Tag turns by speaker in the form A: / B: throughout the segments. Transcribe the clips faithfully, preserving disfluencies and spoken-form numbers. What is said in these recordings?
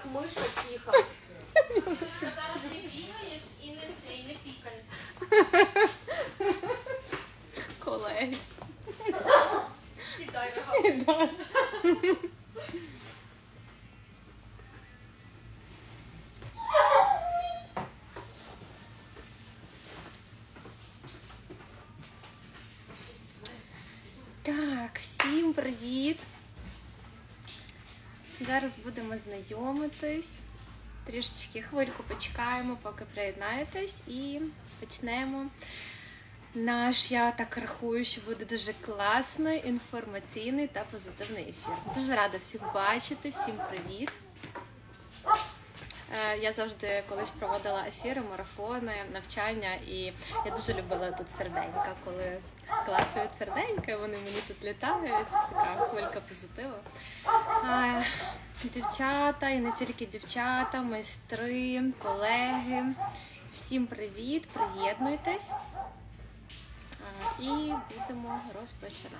A: як миша тиха.
B: Що зараз не бігаєш і не цей, не пікаєш.
C: Колеги.
B: Кидай рога.
C: Так, всім привіт! Зараз будемо знайомитись. Трішечки хвильку почекаємо, поки приєднаєтесь, і почнемо наш, я так рахую, що буде дуже класний, інформаційний та позитивний ефір. Дуже рада всіх бачити, всім привіт! Я завжди колись проводила ефіри, марафони, навчання, і я дуже любила тут серденька, коли класують серденька, вони мені тут літають, така хвилька позитиву. Дівчата, і не тільки дівчата, майстри, колеги, всім привіт, приєднуйтесь і будемо розпочинати.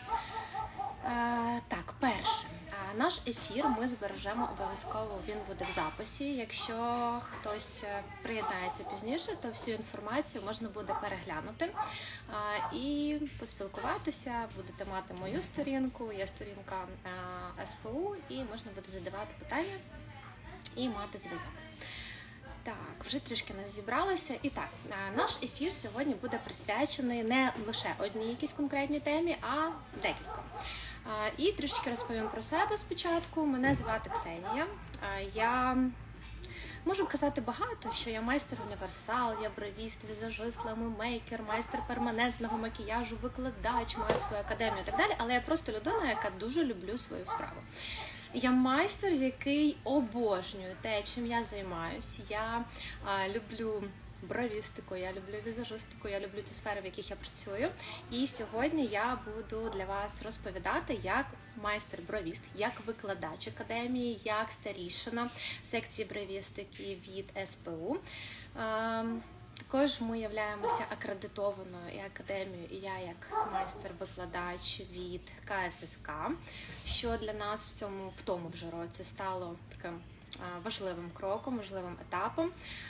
C: Так, перше. Наш ефір ми збережемо обов'язково, він буде в записі. Якщо хтось приєднається пізніше, то всю інформацію можна буде переглянути і поспілкуватися. Будете мати мою сторінку, є сторінка ес пе у, і можна буде задавати питання і мати зв'язок. Так, вже трішки нас зібралося. І так, наш ефір сьогодні буде присвячений не лише одній якійсь конкретній темі, а декільком. І трішки розповім про себе спочатку. Мене звати Ксенія. Я можу казати багато, що я майстер універсал, я бровіст, візажист, ламімейкер, майстер перманентного макіяжу, викладач, маю свою академію і так далі, але я просто людина, яка дуже люблю свою справу. Я майстер, який обожнює те, чим я займаюсь. Я а, люблю бровістику, я люблю візажистику, я люблю ті сфери, в яких я працюю. І сьогодні я буду для вас розповідати як майстер-бровіст, як викладач академії, як старішина в секції бровістики від ес пе у. Також ми являємося акредитованою і академією, і я як майстер-викладач від ка ес ес ка, що для нас в цьому, в тому вже році стало таким важливим кроком, важливим етапом.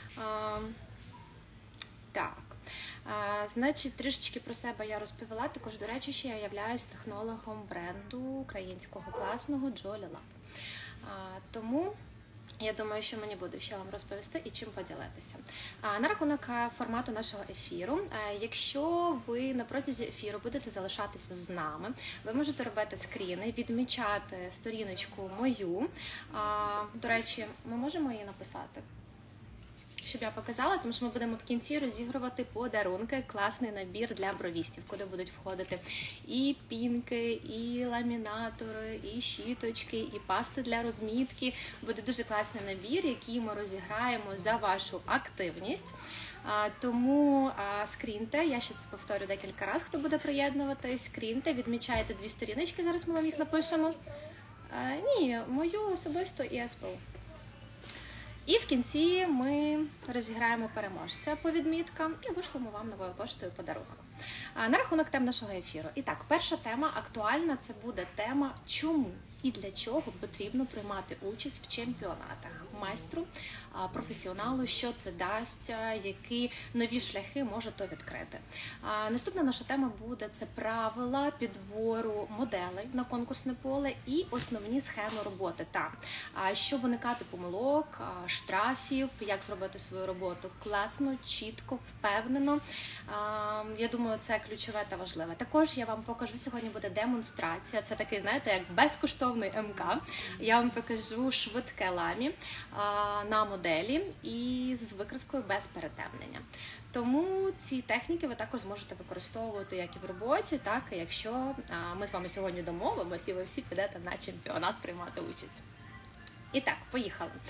C: Так, а, значить, трішечки про себе я розповіла. Також, до речі, що я являюсь технологом бренду українського класного Джолі Лаб. А, тому я думаю, що мені буде що вам розповісти і чим поділитися. А, на рахунок формату нашого ефіру, а, якщо ви на протязі ефіру будете залишатися з нами, ви можете робити скріни, відмічати сторіночку мою. А, до речі, ми можемо її написати? Щоб я показала, тому що ми будемо в кінці розігрувати подарунки, класний набір для бровістів, куди будуть входити і пінки, і ламінатори, і щіточки, і пасти для розмітки. Буде дуже класний набір, який ми розіграємо за вашу активність. Тому скріньте, я ще це повторю декілька разів, хто буде приєднуватись, скріньте, відмічайте дві сторіночки, зараз ми вам їх напишемо. Ні, мою особисто і ес пе у. І в кінці ми розіграємо переможця по відміткам і вишлемо вам новою поштою подарунок. На рахунок тем нашого ефіру. І так, перша тема актуальна, це буде тема «Чому і для чого потрібно приймати участь в чемпіонатах майстру, професіоналу, що це дасть, які нові шляхи може то відкрити». Наступна наша тема буде – це правила підбору моделей на конкурсне поле і основні схеми роботи там. Щоб уникати помилок, штрафів, як зробити свою роботу класно, чітко, впевнено. Я думаю, це ключове та важливе. Також я вам покажу, сьогодні буде демонстрація. Це такий, знаєте, як безкоштовний ем ка. Я вам покажу швидке ламі на моделі і з викраскою без перетемнення. Тому ці техніки ви також зможете використовувати як і в роботі, так і якщо ми з вами сьогодні домовимося і ви всі підете на чемпіонат приймати участь. І так, поїхали.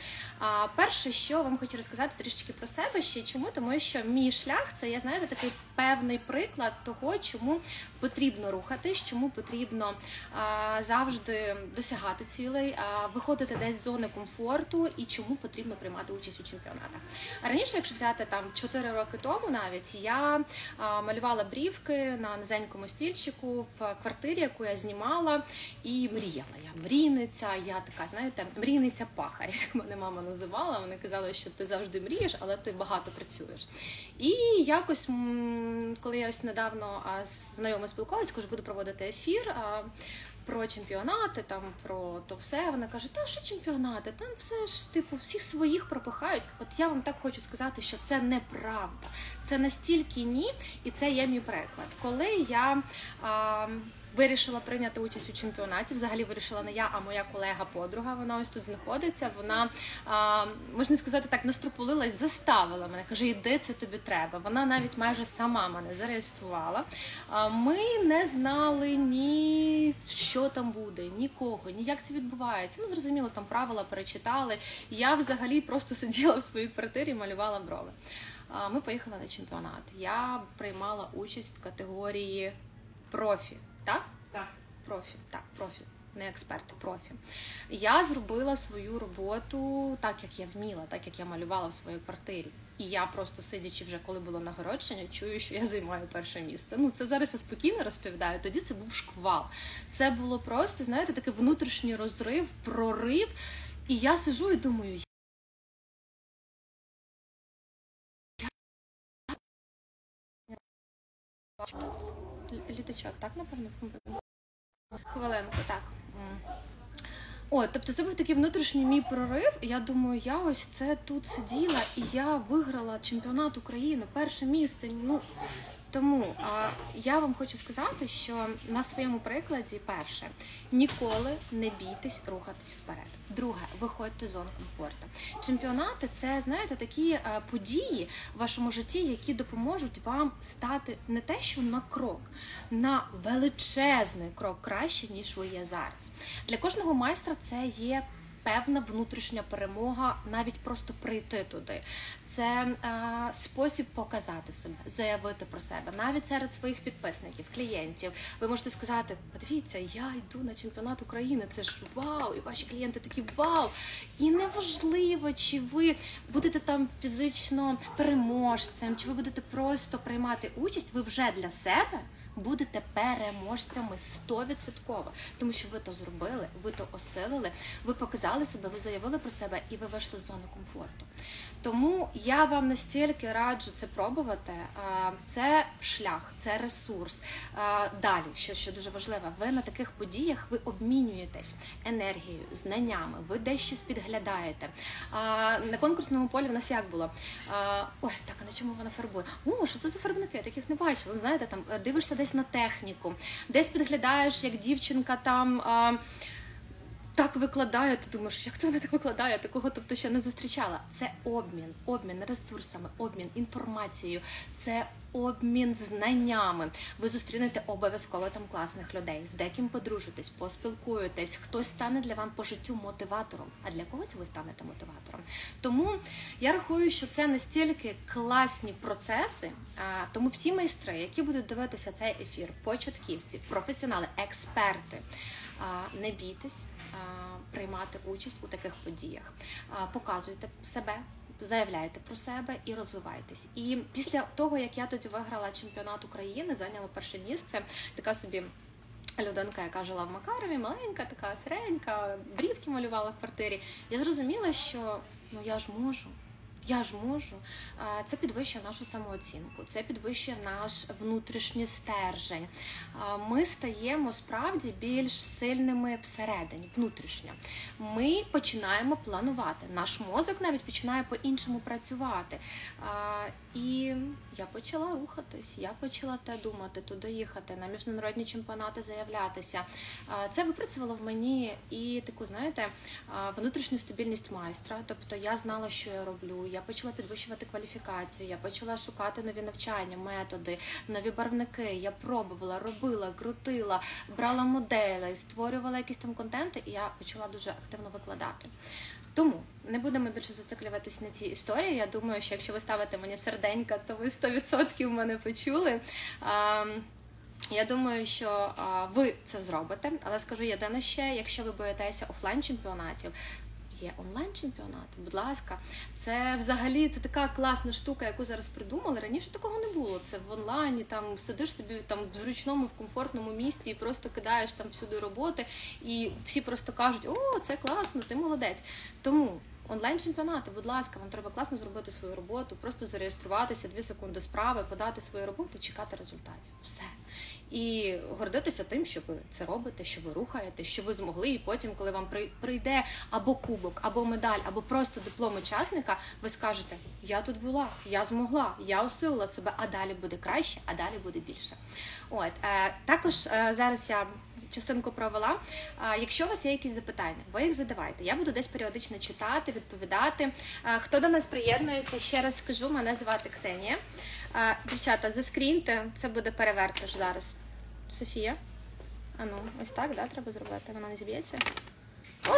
C: А, перше, що вам хочу розказати трішечки про себе ще. Чому? Тому що мій шлях – це, я знаєте, такий певний приклад того, чому потрібно рухатись, чому потрібно а, завжди досягати цілей, а, виходити десь з зони комфорту і чому потрібно приймати участь у чемпіонатах. А раніше, якщо взяти там чотири роки тому навіть, я а, малювала брівки на низенькому стільчику в квартирі, яку я знімала, і мріяла. Я мрійниця, я така, знаєте, мрійниця-пахар, як мене мама називала. Вони казали, що ти завжди мрієш, але ти багато працюєш. І якось, коли я ось недавно з знайомою спілкувалася, кажу, буду проводити ефір про чемпіонати, там, про то все, вона каже, та що чемпіонати, там все ж, типу, всіх своїх пропихають. От я вам так хочу сказати, що це неправда. Це настільки ні, і це є мій приклад. Коли я а, вирішила прийняти участь у чемпіонаті, взагалі вирішила не я, а моя колега-подруга, вона ось тут знаходиться, вона, а, можна сказати так, настропулилась, заставила мене, каже, іди, це тобі треба. Вона навіть майже сама мене зареєструвала. А, ми не знали ні що там буде, нікого, ні як це відбувається. Ну, зрозуміло, там правила перечитали. Я взагалі просто сиділа в своїй квартирі і малювала брови. А, ми поїхали на чемпіонат. Я приймала участь в категорії профі. Так?
B: Так.
C: Профі, так, профі, не експерти, профі. Я зробила свою роботу так, як я вміла, так, як я малювала в своїй квартирі. І я просто, сидячи вже, коли було нагородження, чую, що я займаю перше місце. Ну, це зараз я спокійно розповідаю, тоді це був шквал. Це було просто, знаєте, такий внутрішній розрив, прорив. І я сиджу і думаю, літачок, так, напевно? Хвилинку, так. О, тобто це був такий внутрішній мій прорив, і я думаю, я ось це тут сиділа, і я виграла чемпіонат України, перше місце, ну, тому а, я вам хочу сказати, що на своєму прикладі, перше, ніколи не бійтесь рухатись вперед. Друге, виходьте з зони комфорту. Чемпіонати – це, знаєте, такі а, події в вашому житті, які допоможуть вам стати не те, що на крок, на величезний крок краще, ніж ви є зараз. Для кожного майстра це є певна внутрішня перемога, навіть просто прийти туди. Це е, спосіб показати себе, заявити про себе. Навіть серед своїх підписників, клієнтів. Ви можете сказати, подивіться, я йду на чемпіонат України, це ж вау, і ваші клієнти такі вау. І неважливо, чи ви будете там фізично переможцем, чи ви будете просто приймати участь, ви вже для себе будете переможцями сто відсотків, тому що ви то зробили, ви то осилили, ви показали себе, ви заявили про себе і ви вийшли з зони комфорту. Тому я вам настільки раджу це пробувати. Це шлях, це ресурс. Далі, що, що дуже важливо, ви на таких подіях ви обмінюєтесь енергією, знаннями, ви дещо підглядаєте. На конкурсному полі в нас як було? Ой, так, а на чому вона фарбує? О, що це за фарбники? Я таких не бачила. Знаєте, там дивишся десь на техніку, десь підглядаєш, як дівчинка там а, так викладає, ти думаєш, як це вона так викладає, такого тобто ще не зустрічала. Це обмін, обмін ресурсами, обмін інформацією, це обмін знаннями. Ви зустрінете обов'язково там класних людей, з деким подружитесь, поспілкуєтесь, хтось стане для вам по життю мотиватором, а для когось ви станете мотиватором. Тому я рахую, що це настільки класні процеси, а, тому всі майстри, які будуть дивитися цей ефір, початківці, професіонали, експерти, а, не бійтесь а, приймати участь у таких подіях. А, показуйте себе, заявляйте про себе і розвивайтесь. І після того, як я тоді виграла чемпіонат України, зайняла перше місце, така собі людинка, яка жила в Макарові, маленька, така серенька, брівки малювала в квартирі, я зрозуміла, що ну я ж можу. Я ж можу. Це підвищує нашу самооцінку, це підвищує наш внутрішній стержень. Ми стаємо справді більш сильними всередині, внутрішньо. Ми починаємо планувати. Наш мозок навіть починає по-іншому працювати. І я почала рухатись, я почала те думати, туди їхати, на міжнародні чемпіонати заявлятися. Це випрацювало в мені і таку, знаєте, внутрішню стабільність майстра. Тобто я знала, що я роблю. Я почала підвищувати кваліфікацію, я почала шукати нові навчання, методи, нові барвники. Я пробувала, робила, крутила, брала моделі, створювала якісь там контенти, і я почала дуже активно викладати. Тому не будемо більше зациклюватись на цій історії. Я думаю, що якщо ви ставите мені серденька, то ви сто відсотків мене почули. Я думаю, що а, ви це зробите, але скажу єдине ще, якщо ви боїтеся офлайн-чемпіонатів, є онлайн-чемпіонати, будь ласка. Це взагалі це така класна штука, яку зараз придумали. Раніше такого не було. Це в онлайні, там сидиш собі там в зручному, в комфортному місці і просто кидаєш там всюди роботи, і всі просто кажуть: о, це класно, ти молодець. Тому онлайн-чемпіонати, будь ласка, вам треба класно зробити свою роботу, просто зареєструватися, дві секунди справи, подати свою роботу, чекати результатів. Все. І гордитися тим, що ви це робите, що ви рухаєте, що ви змогли, і потім, коли вам прийде або кубок, або медаль, або просто диплом учасника, ви скажете: я тут була, я змогла, я осилила себе, а далі буде краще, а далі буде більше. От, е, також е, зараз я частинку провела. Якщо у вас є якісь запитання, ви їх задавайте. Я буду десь періодично читати, відповідати. Хто до нас приєднується, ще раз скажу, мене звати Ксенія. Дівчата, заскріньте, це буде перевертиш зараз. Софія? А ну, ось так, да, треба зробити, вона не зіб'ється. О!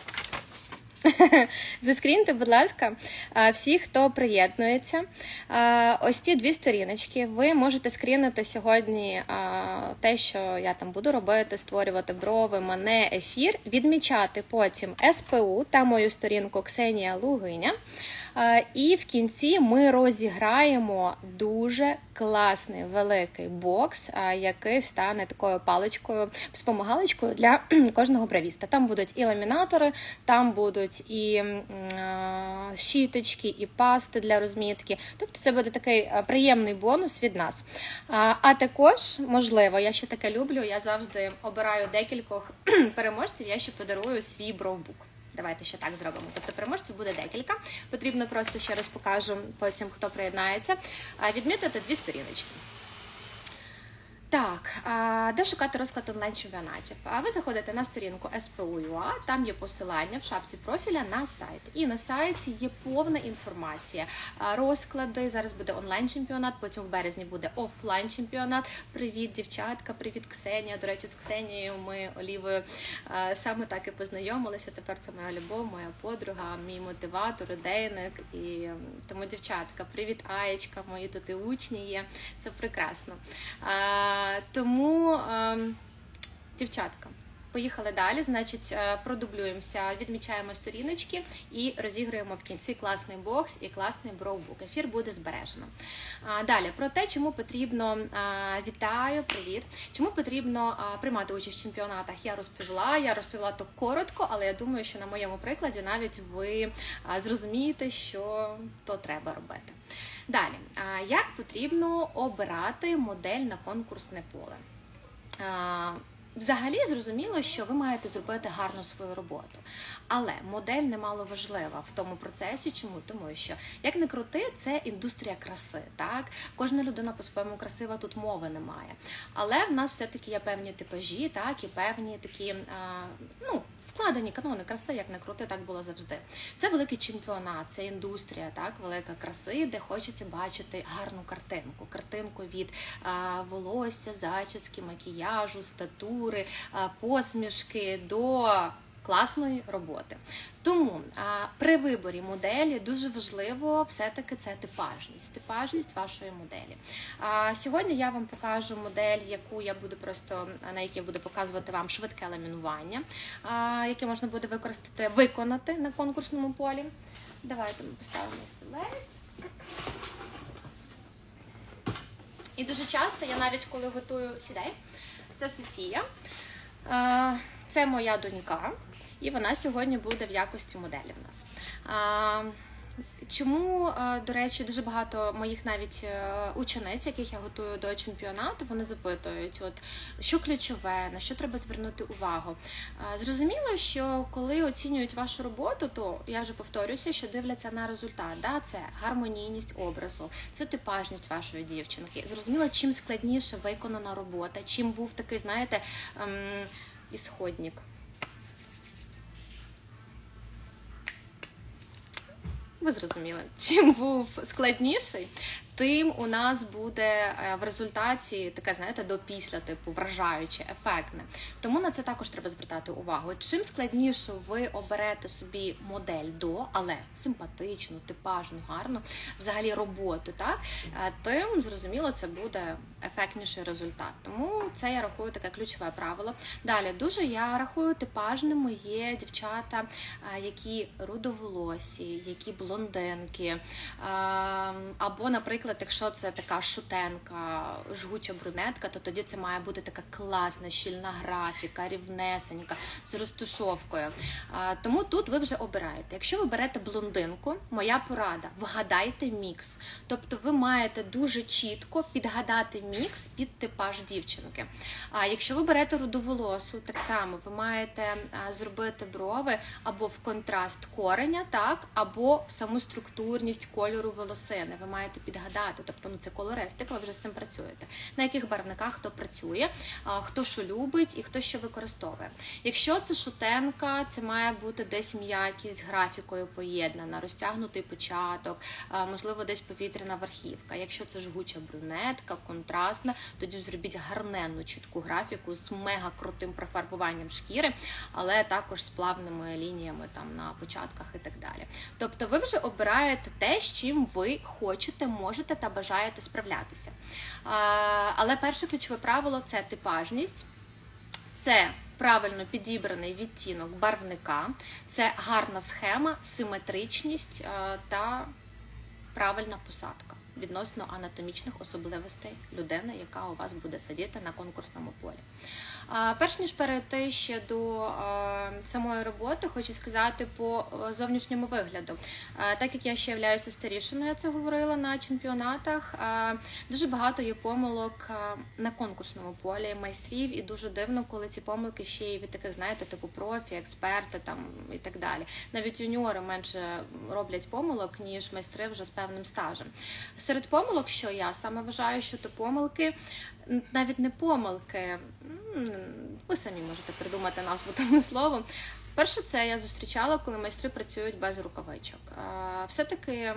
C: Заскріньте, будь ласка, всі, хто приєднується. Ось ці дві сторіночки. Ви можете скрінити сьогодні те, що я там буду робити, створювати брови, мене, ефір, відмічати потім ес пе у та мою сторінку Ксенія Лугиня. І в кінці ми розіграємо дуже класний великий бокс, який стане такою паличкою, спомагалочкою для кожного бровіста. Там будуть і ламінатори, там будуть і щіточки, і пасти для розмітки. Тобто це буде такий приємний бонус від нас. А також, можливо, я ще таке люблю, я завжди обираю декількох переможців, я ще подарую свій бровбук. Давайте ще так зробимо. Тобто переможців буде декілька. Потрібно просто, ще раз покажу потім, хто приєднається, відмітити дві сторіночки. Так, де шукати розклад онлайн-чемпіонатів? Ви заходите на сторінку ес пе у крапка ю а, там є посилання в шапці профіля на сайт. І на сайті є повна інформація, розклади, зараз буде онлайн-чемпіонат, потім в березні буде офлайн-чемпіонат. Привіт, дівчатка, привіт, Ксенія. До речі, з Ксенією ми, Олівою, саме так і познайомилися. Тепер це моя любов, моя подруга, мій мотиватор, ідейник. І тому, дівчатка, привіт, Аєчка, мої тут і учні є. Це прекрасно. Тому, дівчатка, поїхали далі, значить, продублюємося, відмічаємо сторіночки і розіграємо в кінці класний бокс і класний броубук. Ефір буде збережено. Далі, про те, чому потрібно, вітаю, привіт, чому потрібно приймати участь в чемпіонатах, я розповіла, я розповіла то коротко, але я думаю, що на моєму прикладі навіть ви зрозумієте, що то треба робити. Далі, як потрібно обирати модель на конкурсне поле? Взагалі зрозуміло, що ви маєте зробити гарну свою роботу, але модель немало важлива в тому процесі. Чому? Тому що, як не крути, це індустрія краси, так? Кожна людина по-своєму красива, тут мови немає. Але в нас все-таки є певні типажі, так, і певні такі, а, ну, складені канони краси, як не крути, так було завжди. Це великий чемпіонат, це індустрія, так, велика краси, де хочеться бачити гарну картинку. Картинку від а, волосся, зачіски, макіяжу, статури, посмішки до класної роботи. Тому а, при виборі моделі дуже важливо все-таки це типажність, типажність вашої моделі. А, сьогодні я вам покажу модель, яку я буду просто, на якій я буду показувати вам швидке ламінування, а, яке можна буде використати, виконати на конкурсному полі. Давайте ми поставимо стілець. І дуже часто, я навіть коли готую сідей, це Софія, це моя донька, і вона сьогодні буде в якості моделі в нас. Чому, до речі, дуже багато моїх навіть учениць, яких я готую до чемпіонату, вони запитують, от, що ключове, на що треба звернути увагу. Зрозуміло, що коли оцінюють вашу роботу, то, я вже повторюся, що дивляться на результат. Да? Це гармонійність образу, це типажність вашої дівчинки. Зрозуміло, чим складніше виконана робота, чим був такий, знаєте, ем, ісходник. Ви зрозуміли, чим був складніший, тим у нас буде в результаті таке, знаєте, до-після, типу, вражаюче, ефектне. Тому на це також треба звертати увагу. Чим складніше ви оберете собі модель до, але симпатичну, типажну, гарну, взагалі роботу, так, тим, зрозуміло, це буде ефектніший результат. Тому це я рахую таке ключове правило. Далі, дуже я рахую типажними є дівчата, які рудоволосі, які блондинки, або, наприклад, якщо це така шутенка, жгуча брюнетка, то тоді це має бути така класна, щільна графіка, рівнесенька, з розтушовкою. Тому тут ви вже обираєте. Якщо ви берете блондинку, моя порада – вгадайте мікс. Тобто ви маєте дуже чітко підгадати мікс під типаж дівчинки. А якщо ви берете рудоволосу, так само ви маєте зробити брови або в контраст кореня, так, або в саму структурність кольору волосини. Ви маєте підгадати, тобто ну, це колористика, ви вже з цим працюєте. На яких барвниках хто працює, хто що любить і хто що використовує. Якщо це шутенка, це має бути десь м'якість з графікою поєднана, розтягнутий початок, можливо, десь повітряна верхівка. Якщо це жгуча брюнетка, контрастна, тоді зробіть гарненну чітку графіку з мега крутим профарбуванням шкіри, але також з плавними лініями там на початках і так далі. Тобто ви вже обираєте те, з чим ви хочете, можете та бажаєте справлятися. Але перше ключове правило – це типажність, це правильно підібраний відтінок барвника, це гарна схема, симетричність та правильна посадка відносно анатомічних особливостей людини, яка у вас буде сидіти на конкурсному полі. Перш ніж перейти ще до самої роботи, хочу сказати по зовнішньому вигляду. Так як я ще являюся старішиною, я це говорила на чемпіонатах, дуже багато є помилок на конкурсному полі майстрів, і дуже дивно, коли ці помилки ще й від таких, знаєте, типу профі, експерти там і так далі. Навіть юніори менше роблять помилок, ніж майстри вже з певним стажем. Серед помилок, що я саме вважаю, що то помилки, навіть не помилки, ви самі можете придумати назву тому словом. Перше, це я зустрічала, коли майстри працюють без рукавичок. Все-таки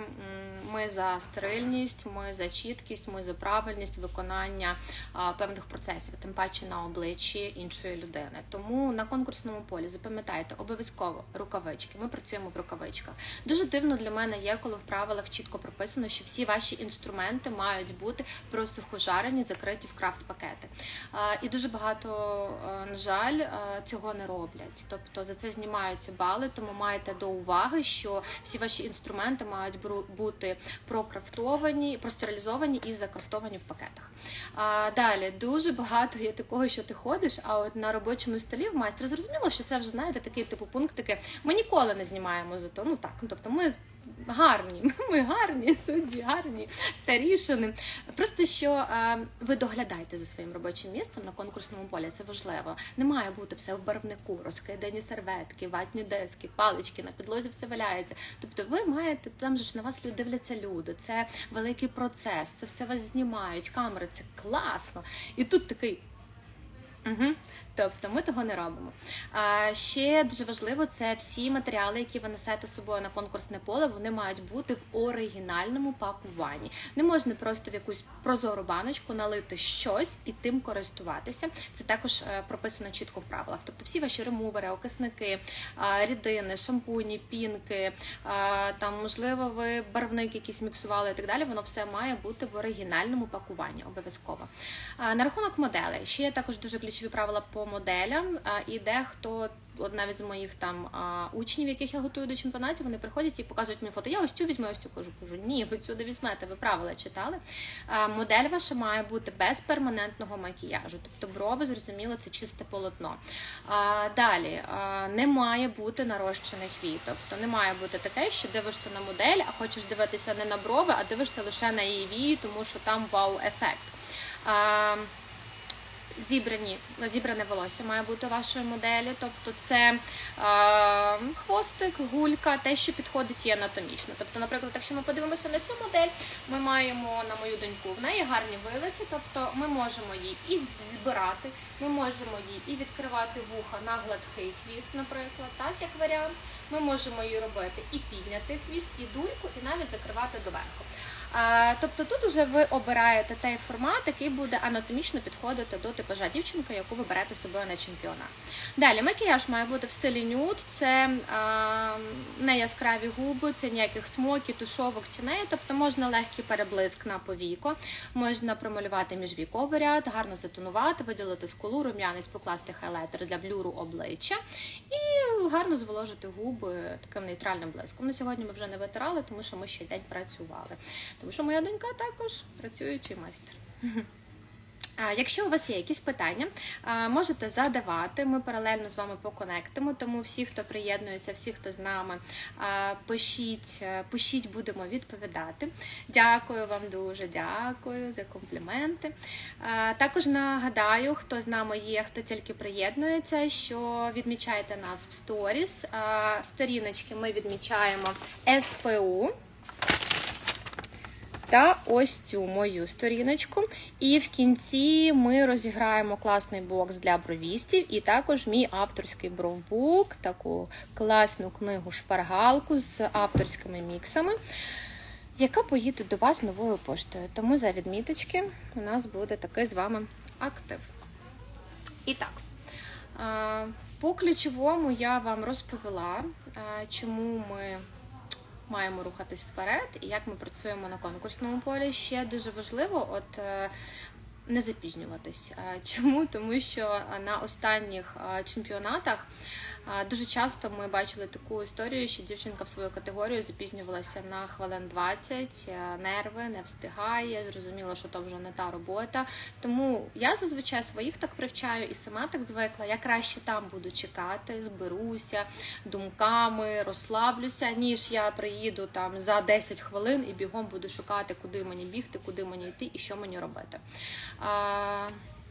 C: ми за стерильність, ми за чіткість, ми за правильність виконання певних процесів, тим паче на обличчі іншої людини. Тому на конкурсному полі запам'ятайте, обов'язково рукавички, ми працюємо в рукавичках. Дуже дивно для мене є, коли в правилах чітко прописано, що всі ваші інструменти мають бути просухожарені, закриті в крафт-пакети. І дуже багато, на жаль, цього не роблять. Тобто за це знімаються бали, тому маєте до уваги, що всі ваші інструменти мають бути прокрафтовані, простерилізовані і закрафтовані в пакетах. А, далі, дуже багато є такого, що ти ходиш, а от на робочому столі в майстра зрозуміло, що це вже, знаєте, такий типу пунктики, ми ніколи не знімаємо за то, ну так, тобто ми гарні, ми гарні, судді гарні, старішини. Просто що е, ви доглядаєте за своїм робочим місцем на конкурсному полі, це важливо. Не має бути все в барвнику, розкидані серветки, ватні диски, палички, на підлозі все валяється. Тобто ви маєте, там же ж на вас дивляться люди, це великий процес, це все вас знімають, камери, це класно. І тут такий... Угу. Тобто ми того не робимо. А ще дуже важливо, це всі матеріали, які ви несете з собою на конкурсне поле, вони мають бути в оригінальному пакуванні. Не можна просто в якусь прозору баночку налити щось і тим користуватися. Це також прописано чітко в правилах. Тобто всі ваші ремувери, окисники, рідини, шампуні, пінки, там, можливо, ви барвник якийсь міксували і так далі, воно все має бути в оригінальному пакуванні, обов'язково. На рахунок моделей, ще є також дуже ключові правила по моделям, і дехто, от навіть з моїх там учнів, яких я готую до чемпіонатів, вони приходять і показують мені фото. Я ось цю візьму, ось цю кажу, кажу, ні, ви цю не візьмете, ви правила читали. Модель ваша має бути без перманентного макіяжу, тобто брови, зрозуміло, це чисте полотно. Далі, не має бути нарощених вій, тобто не має бути таке, що дивишся на модель, а хочеш дивитися не на брови, а дивишся лише на її вії, тому що там вау-ефект. Зібрані, зібране волосся має бути у вашої моделі, тобто це е, хвостик, гулька, те, що підходить і анатомічно. Тобто, наприклад, якщо ми подивимося на цю модель, ми маємо, на мою доньку, в неї гарні вилиці, тобто ми можемо її і збирати, ми можемо її і відкривати вуха на гладкий хвіст, наприклад, так, як варіант. Ми можемо її робити і підняти хвіст, і дульку, і навіть закривати доверху. Тобто тут вже ви обираєте цей формат, який буде анатомічно підходити до типажа дівчинки, яку ви берете з собою на чемпіонат. Далі, макіяж має бути в стилі нюд, це а, не яскраві губи, це ніяких смоків, тушовок, тіней, тобто можна легкий переблиск на повіко, можна промалювати міжвійковий ряд, гарно затонувати, виділити скулу, рум'янець, покласти хайлайтер для блюру обличчя і гарно зволожити губи таким нейтральним блиском. На сьогодні ми вже не витирали, тому що ми ще день працювали. Тому що моя донька також працюючий майстер. Якщо у вас є якісь питання, можете задавати, ми паралельно з вами поконектимо, тому всі, хто приєднується, всі, хто з нами, пишіть, пишіть, будемо відповідати. Дякую вам дуже, дякую за компліменти. Також нагадаю, хто з нами є, хто тільки приєднується, що відмічайте нас в сторіс. Сторіночки ми відмічаємо ес пе у. Та ось цю мою сторіночку. І в кінці ми розіграємо класний бокс для бровістів і також мій авторський бровбук, таку класну книгу-шпаргалку з авторськими міксами, яка поїде до вас новою поштою. Тому за відміточки у нас буде такий з вами актив. І так, по ключовому я вам розповіла, чому ми маємо рухатись вперед і як ми працюємо на конкурсному полі. Ще дуже важливо от не запізнюватись. Чому? Тому що на останніх чемпіонатах дуже часто ми бачили таку історію, що дівчинка в свою категорію запізнювалася на хвилин двадцять, нерви, не встигає, зрозуміло, що то вже не та робота. Тому я зазвичай своїх так привчаю і сама так звикла. Я краще там буду чекати, зберуся думками, розслаблюся, ніж я приїду там за десять хвилин і бігом буду шукати, куди мені бігти, куди мені йти і що мені робити. А...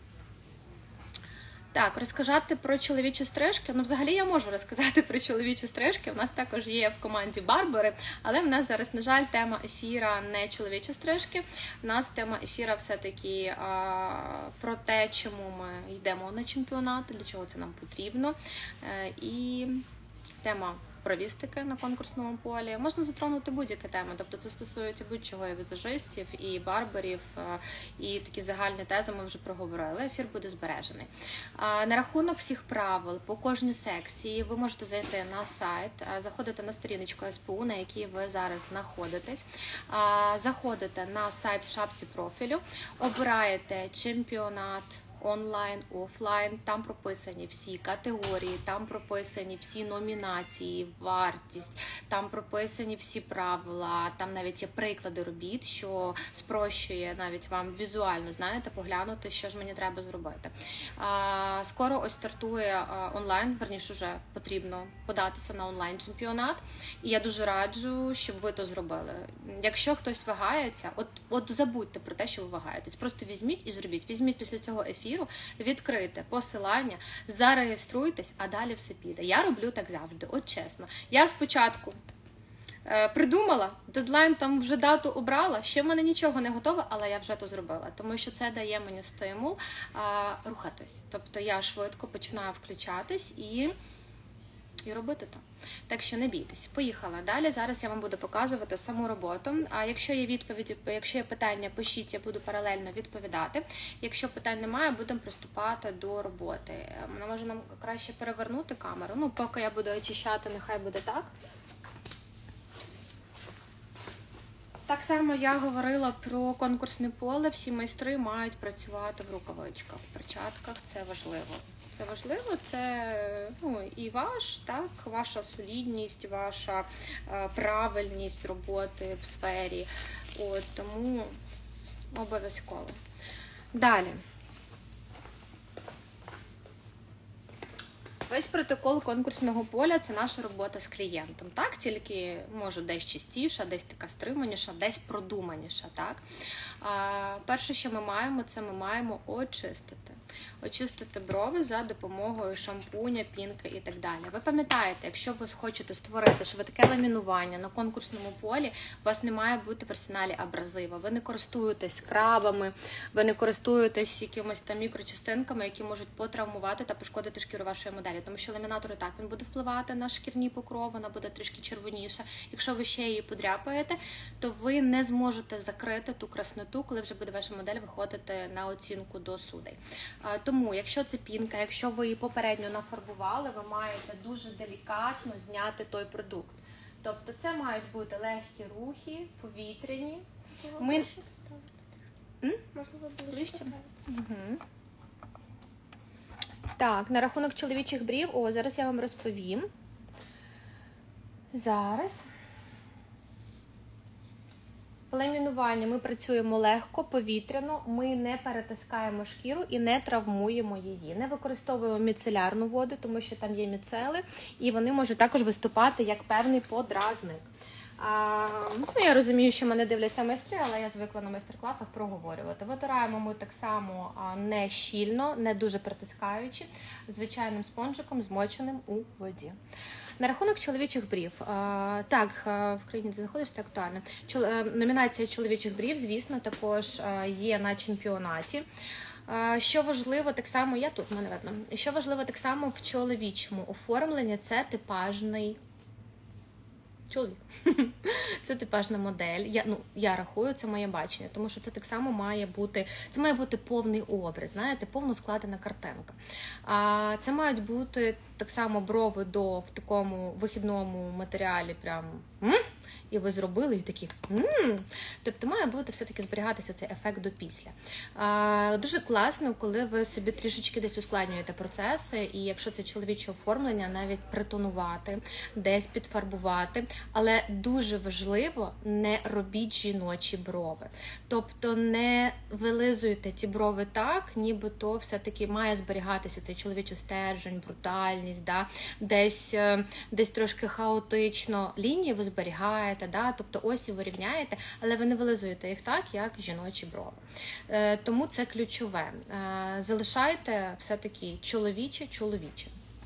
C: Так, розказати про чоловічі стрижки. Ну, взагалі, я можу розказати про чоловічі стрижки. У нас також є в команді барбери, але в нас зараз, на жаль, тема ефіра не чоловічі стрижки. У нас тема ефіра все-таки а, про те, чому ми йдемо на чемпіонат, для чого це нам потрібно. Е, і тема бровістики на конкурсному полі. Можна затронути будь-які теми, тобто це стосується будь-чого і візажистів, і барберів, і такі загальні тези ми вже проговорили. Ефір буде збережений. На рахунок всіх правил по кожній секції ви можете зайти на сайт, заходите на сторіночку ес пе у, на якій ви зараз знаходитесь, заходите на сайт в шапці профілю, обираєте чемпіонат онлайн, офлайн, там прописані всі категорії, там прописані всі номінації, вартість, там прописані всі правила, там навіть є приклади робіт, що спрощує навіть вам візуально, знаєте, поглянути, що ж мені треба зробити. А, скоро ось стартує а, онлайн, верніше вже потрібно податися на онлайн-чемпіонат, і я дуже раджу, щоб ви то зробили. Якщо хтось вагається, от, от забудьте про те, що ви вагаєтесь, просто візьміть і зробіть. Візьміть після цього ефіру, відкрийте посилання, зареєструйтесь, а далі все піде. Я роблю так завжди, от чесно. Я спочатку е, придумала, дедлайн там вже дату обрала, ще в мене нічого не готове, але я вже то зробила, тому що це дає мені стимул е, рухатись. Тобто я швидко починаю включатись і і робити то. Так що не бійтесь. Поїхала далі. Зараз я вам буду показувати саму роботу. А якщо є відповіді, якщо є питання, пишіть, я буду паралельно відповідати. Якщо питань немає, будемо приступати до роботи. Може нам краще перевернути камеру? Ну, поки я буду очищати, нехай буде так. Так само я говорила про конкурсне поле. Всі майстри мають працювати в рукавичках, в перчатках. Це важливо. Це важливо, це ну, і ваш, так, ваша солідність, ваша е, правильність роботи в сфері. От, тому обов'язково. Далі. Весь протокол конкурсного поля – це наша робота з клієнтом. Так, тільки, може, десь чистіша, десь така стриманіша, десь продуманіша. Так? А, перше, що ми маємо, це ми маємо очистити. очистити брови за допомогою шампуня, пінки і так далі. Ви пам'ятаєте, якщо ви хочете створити швидке ламінування на конкурсному полі, у вас не має бути в арсеналі абразива. Ви не користуєтесь скрабами, ви не користуєтесь якимось там мікрочастинками, які можуть потравмувати та пошкодити шкіру вашої моделі. Тому що ламінатор і так він буде впливати на шкірні покрови, вона буде трішки червоніша. Якщо ви ще її подряпаєте, то ви не зможете закрити ту красноту, коли вже буде ваша модель виходити на оцінку до судей. Тому, якщо це пінка, якщо ви її попередньо нафарбували, ви маєте дуже делікатно зняти той продукт. Тобто це мають бути легкі рухи, повітряні. Ми... Ближче? Угу. Так, на рахунок чоловічих брів, о, зараз я вам розповім. Зараз. Ламінування ми працюємо легко, повітряно, ми не перетискаємо шкіру і не травмуємо її. Не використовуємо міцелярну воду, тому що там є міцели, і вони можуть також виступати як певний подразник. А, ну, я розумію, що мене дивляться майстри, але я звикла на майстер-класах проговорювати. Витираємо ми так само а, не щільно, не дуже притискаючи, звичайним спонжиком, змоченим у воді. На рахунок чоловічих брів. А, так, в країні, де знаходишся, це актуально. Чол... Номінація чоловічих брів, звісно, також є на чемпіонаті. А, що важливо так само, я тут, мене видно, що важливо так само в чоловічому оформленні, це типажний чоловік. Це типажна модель. Я, ну, я рахую, це моє бачення, тому що це так само має бути, це має бути повний образ, знаєте, повно складена картинка. А це мають бути так само брови до в такому вихідному матеріалі, прям м? І ви зробили і такі м? Тобто має бути все-таки зберігатися цей ефект до після. А, дуже класно, коли ви собі трішечки десь ускладнюєте процеси, і якщо це чоловіче оформлення, навіть притонувати, десь підфарбувати. Але дуже важливо, не робіть жіночі брови. Тобто не вилизуйте ті брови так, нібито все-таки має зберігатися цей чоловічий стержень, брутальність, да? десь, десь трошки хаотично. Лінії ви зберігаєте, да? Тобто осі ви рівняєте, але ви не вилизуєте їх так, як жіночі брови. Е, тому це ключове. Е, залишайте все-таки чоловіче, чоловіче.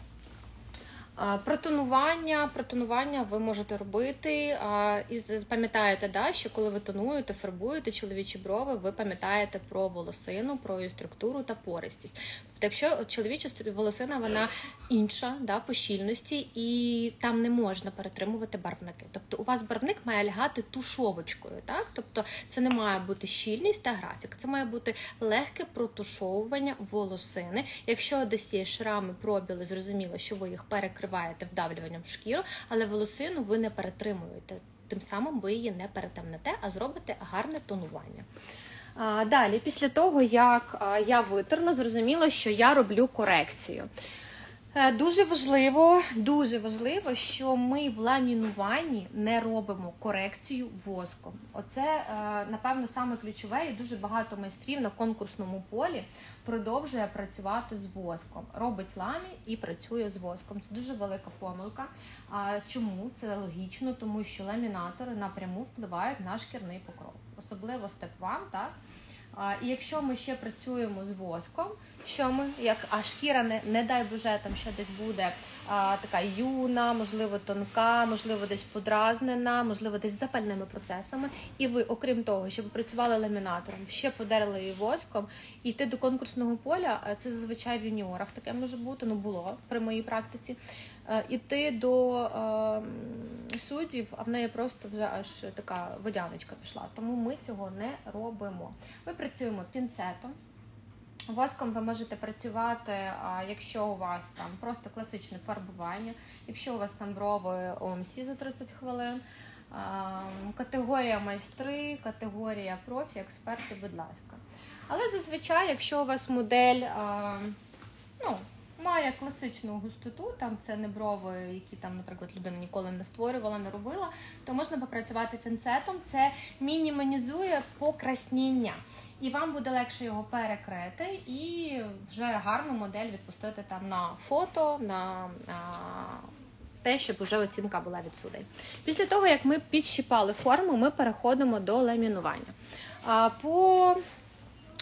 C: Протонування, протонування ви можете робити, і пам'ятаєте, да, що коли ви тонуєте, фарбуєте чоловічі брови, ви пам'ятаєте про волосину, про її структуру та пористість. Тобто, якщо чоловіча волосина, вона інша, да, по щільності, і там не можна перетримувати барвники. Тобто у вас барвник має лягати тушовочкою, так? Тобто це не має бути щільність та графік, це має бути легке протушовування волосини. Якщо десь є шрами, пробіли, зрозуміло, що ви їх перекриваєте вдавлюванням в шкіру, але волосину ви не перетримуєте. Тим самим ви її не перетемнете, а зробите гарне тонування. Далі, після того, як я витерла, зрозуміло, що я роблю корекцію. Дуже важливо, дуже важливо, що ми в ламінуванні не робимо корекцію воском. Оце, напевно, саме ключове, і дуже багато майстрів на конкурсному полі продовжує працювати з воском. Робить ламі і працює з воском. Це дуже велика помилка. Чому? Це логічно, тому що ламінатори напряму впливають на шкірний покров. Особливо степ один, так? І якщо ми ще працюємо з воском, що ми, як, а шкіра, не, не дай Боже, там ще десь буде а, така юна, можливо тонка, можливо десь подразнена, можливо десь з запальними процесами, і ви, окрім того, щоб працювали ламінатором, ще подерли її воском, і йти до конкурсного поля, це зазвичай в юніорах таке може бути, ну було при моїй практиці, іти до е, суддів, а в неї просто вже аж така водяночка пішла. Тому ми цього не робимо. Ми працюємо пінцетом. Воском ви можете працювати, а, якщо у вас там просто класичне фарбування, якщо у вас там брови о ем сі за тридцять хвилин, а, категорія майстри, категорія профі, експерти, будь ласка. Але зазвичай, якщо у вас модель, а, ну, має класичну густоту, там це не брови, які там, наприклад, людина ніколи не створювала, не робила, то можна попрацювати пінцетом, це мінімізує покрасніння. І вам буде легше його перекрити і вже гарну модель відпустити там на фото, на а, те, щоб вже оцінка була від судей. Після того, як ми підщіпали форму, ми переходимо до ламінування. А, по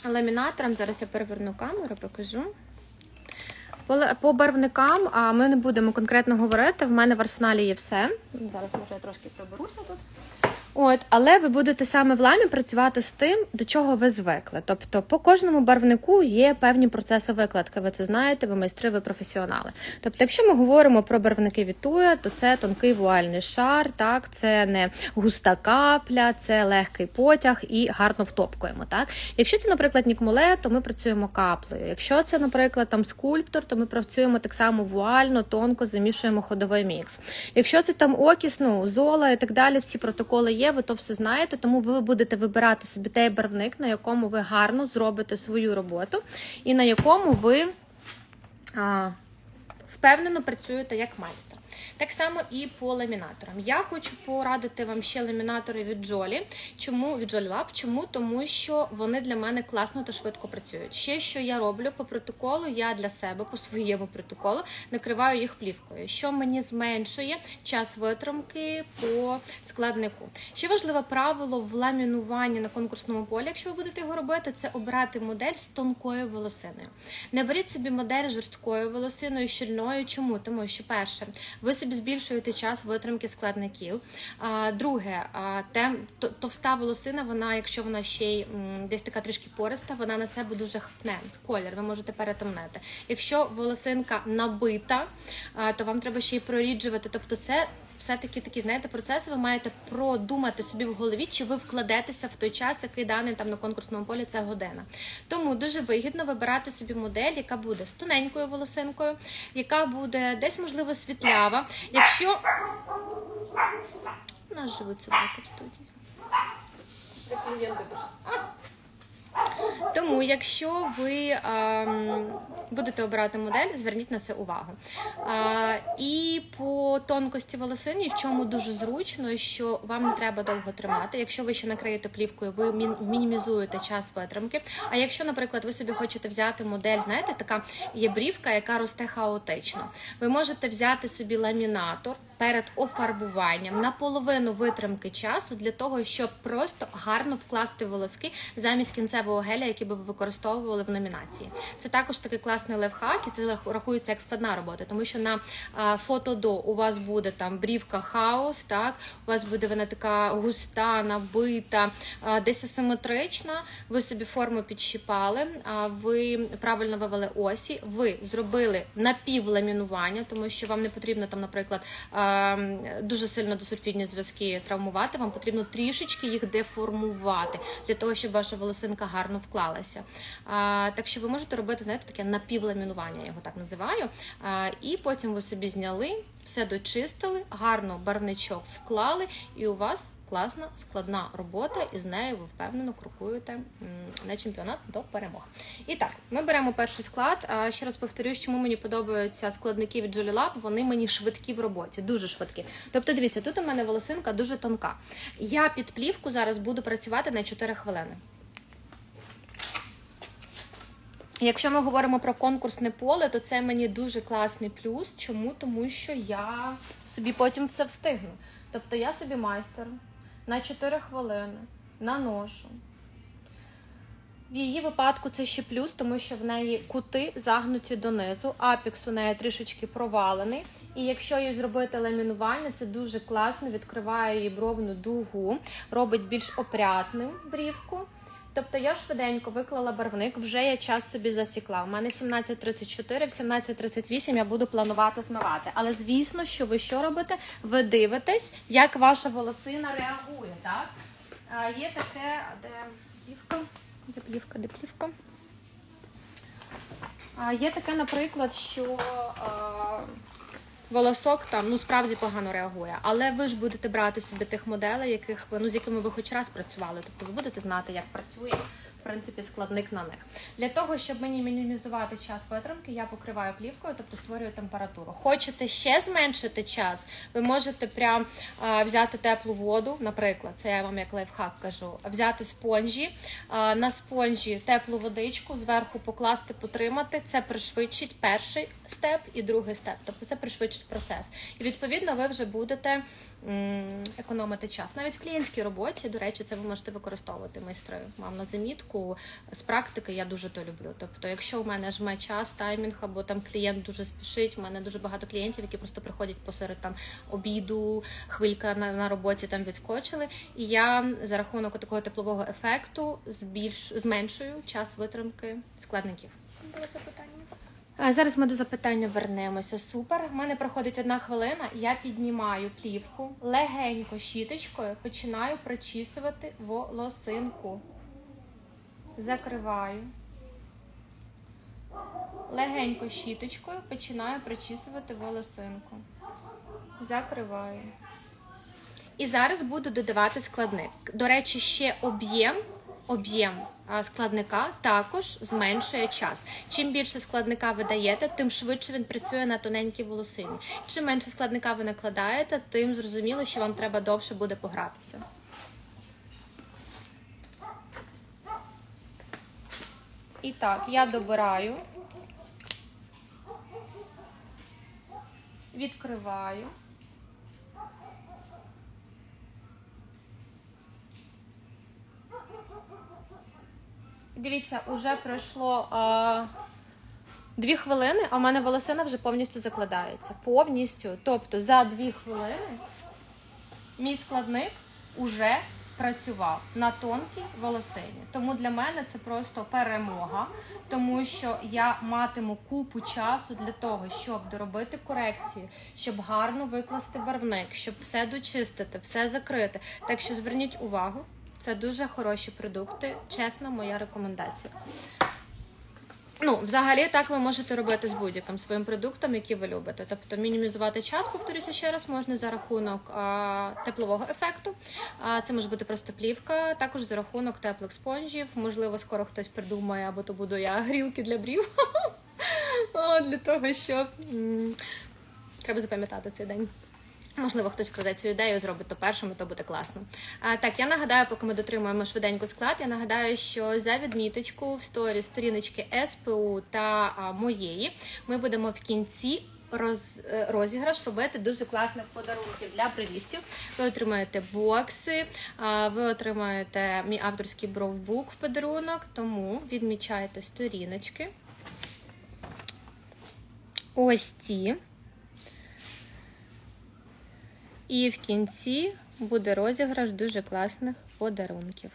C: ламінаторам, зараз я переверну камеру, покажу. По, по барвникам а ми не будемо конкретно говорити, в мене в арсеналі є все. Зараз, може, я трошки приберуся тут. От, але ви будете саме в ламі працювати з тим, до чого ви звикли. Тобто по кожному барвнику є певні процеси викладки. Ви це знаєте, ви майстри, ви професіонали. Тобто, якщо ми говоримо про барвники від Туя, то це тонкий вуальний шар, так, це не густа капля, це легкий потяг і гарно втопкуємо. Так? Якщо це, наприклад, нікмоле, то ми працюємо каплею. Якщо це, наприклад, там скульптор, то ми працюємо так само вуально, тонко, замішуємо ходовий мікс. Якщо це там окіс, ну, зола і так далі, всі протоколи є, ви то все знаєте, тому ви будете вибирати собі той барвник, на якому ви гарно зробите свою роботу і на якому ви а, впевнено працюєте як майстер. Так само і по ламінаторам. Я хочу порадити вам ще ламінатори від Jolly. Чому? Від Jolly Lab. Чому? Тому що вони для мене класно та швидко працюють. Ще, що я роблю по протоколу, я для себе, по своєму протоколу, накриваю їх плівкою, що мені зменшує час витримки по складнику. Ще важливе правило в ламінуванні на конкурсному полі, якщо ви будете його робити, це обирати модель з тонкою волосиною. Не беріть собі модель з жорсткою волосиною, щільною. Чому? Тому що, перше, ви собі збільшуєте час витримки складників. А, друге, а, тем, товста волосина, вона, якщо вона ще й м, десь така трішки пориста, вона на себе дуже хпне. Колір ви можете перетемнити. Якщо волосинка набита, а, то вам треба ще й проріджувати. Тобто це все-таки такі, знаєте, процеси ви маєте продумати собі в голові, чи ви вкладетеся в той час, який даний там на конкурсному полі, це година. Тому дуже вигідно вибирати собі модель, яка буде з тоненькою волосинкою, яка буде десь, можливо, світлява. Якщо... У нас живуть собаки в студії. Це клієнти пишуть. Тому, якщо ви ем, будете обирати модель, зверніть на це увагу. Е, і по тонкості волосині, в чому дуже зручно, що вам не треба довго тримати. Якщо ви ще накриєте плівкою, ви мінімізуєте час витримки. А якщо, наприклад, ви собі хочете взяти модель, знаєте, така є брівка, яка росте хаотично. Ви можете взяти собі ламінатор перед офарбуванням на половину витримки часу для того, щоб просто гарно вкласти волоски замість кінцевого геля, який би ви використовували в номінації. Це також такий класний лайфхак, і це рахується як складна робота, тому що на а, фото до у вас буде там брівка хаос, так, у вас буде вона така густа, набита, а, десь асиметрична, ви собі форму підщипали, а, ви правильно вивели осі, ви зробили напівламінування, тому що вам не потрібно там, наприклад, а, дуже сильно досульфідні зв'язки травмувати, вам потрібно трішечки їх деформувати, для того, щоб ваша волосинка гарно вклалася. А, так що ви можете робити, знаєте, таке напівламінування, я його так називаю. А, і потім ви собі зняли, все дочистили, гарно барвничок вклали, і у вас класна, складна робота, і з нею ви впевнено крокуєте на чемпіонат до перемог. І так, ми беремо перший склад. А, ще раз повторюю, чому мені подобаються складники від Jolly Lab, вони мені швидкі в роботі, дуже швидкі. Тобто, дивіться, тут у мене волосинка дуже тонка. Я під плівку зараз буду працювати на чотири хвилини. Якщо ми говоримо про конкурсне поле, то це мені дуже класний плюс. Чому? Тому що я собі потім все встигну. Тобто я собі майстер на чотири хвилини наношу. В її випадку це ще плюс, тому що в неї кути загнуті донизу, апекс у неї трішечки провалений. І якщо їй зробити ламінування, це дуже класно, відкриває її бровну дугу, робить більш опрятним брівку. Тобто я швиденько виклала барвник, вже я час собі засікла. У мене сімнадцять тридцять чотири, в сімнадцять тридцять вісім я буду планувати змивати. Але звісно, що ви що робите? Ви дивитесь, як ваша волосина реагує, так? А, є таке, де плівка, де плівка, де плівка. А, є таке, наприклад, що... А, волосок там, ну, справді погано реагує. Але ви ж будете брати собі тих моделей, яких ви, ну, з якими ви хоч раз працювали. Тобто ви будете знати, як працює, в принципі, складник на них. Для того, щоб мені мінімізувати час витримки, я покриваю плівкою, тобто створюю температуру. Хочете ще зменшити час, ви можете прям а, взяти теплу воду, наприклад, це я вам як лайфхак кажу, взяти спонжі, а, на спонжі теплу водичку, зверху покласти, потримати, це пришвидшить перший степ і другий степ, тобто це пришвидшить процес. І відповідно ви вже будете м, економити час. Навіть в клієнтській роботі, до речі, це ви можете використовувати, майстри, вам на замітку. плівку з практики я дуже то люблю. Тобто, якщо у мене жме час, таймінг, або там клієнт дуже спішить, у мене дуже багато клієнтів, які просто приходять посеред там обіду, хвилька на, на роботі там відскочили, і я за рахунок такого теплового ефекту збільш, зменшую час витримки складників.
A: Було запитання.
C: А зараз ми до запитання вернемося. Супер. У мене проходить одна хвилина, я піднімаю плівку, легенько щіточкою починаю прочісувати волосинку. Закриваю. Легенько щіточкою починаю прочісувати волосинку. Закриваю. І зараз буду додавати складник. До речі, ще об'єм, об'єм складника також зменшує час. Чим більше складника ви даєте, тим швидше він працює на тоненькій волосині. Чим менше складника ви накладаєте, тим зрозуміло, що вам треба довше буде погратися. І так, я добираю, відкриваю. Дивіться, уже пройшло а, дві хвилини, а в мене волосина вже повністю закладається. Повністю. Тобто за дві хвилини мій складник уже спрацював на тонкій волосині. Тому для мене це просто перемога, тому що я матиму купу часу для того, щоб доробити корекцію, щоб гарно викласти барвник, щоб все дочистити, все закрити. Так що зверніть увагу. Це дуже хороші продукти, чесна моя рекомендація. Ну, взагалі, так ви можете робити з будь-яким своїм продуктом, який ви любите. Тобто мінімізувати час, повторюся ще раз, можна за рахунок а, теплового ефекту. А, це може бути просто плівка, також за рахунок теплих спонжів. Можливо, скоро хтось придумає, або то буду я, грілки для брів. Для того, щоб... Треба запам'ятати цей день. Можливо, хтось вкраде цю ідею, зробить то першим, і то буде класно. А, так, я нагадаю, поки ми дотримуємо швиденько склад, я нагадаю, що за відміточку в сторі сторіночки ес пе у та а, моєї ми будемо в кінці роз, розіграш робити дуже класних подарунків для бровістів. Ви отримаєте бокси, а, ви отримаєте мій авторський бровбук в подарунок, тому відмічайте сторіночки. Ось ці. І в кінці буде розіграш дуже класних подарунків.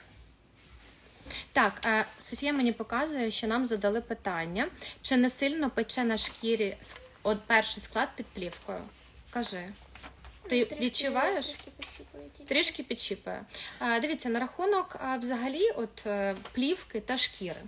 C: Так, Софія мені показує, що нам задали питання, чи не сильно пече на шкірі от перший склад під плівкою? Кажи. Ти трішки, відчуваєш? Трішки підщіпує. Трішки підщіпує. Дивіться, на рахунок взагалі от плівки та шкіри.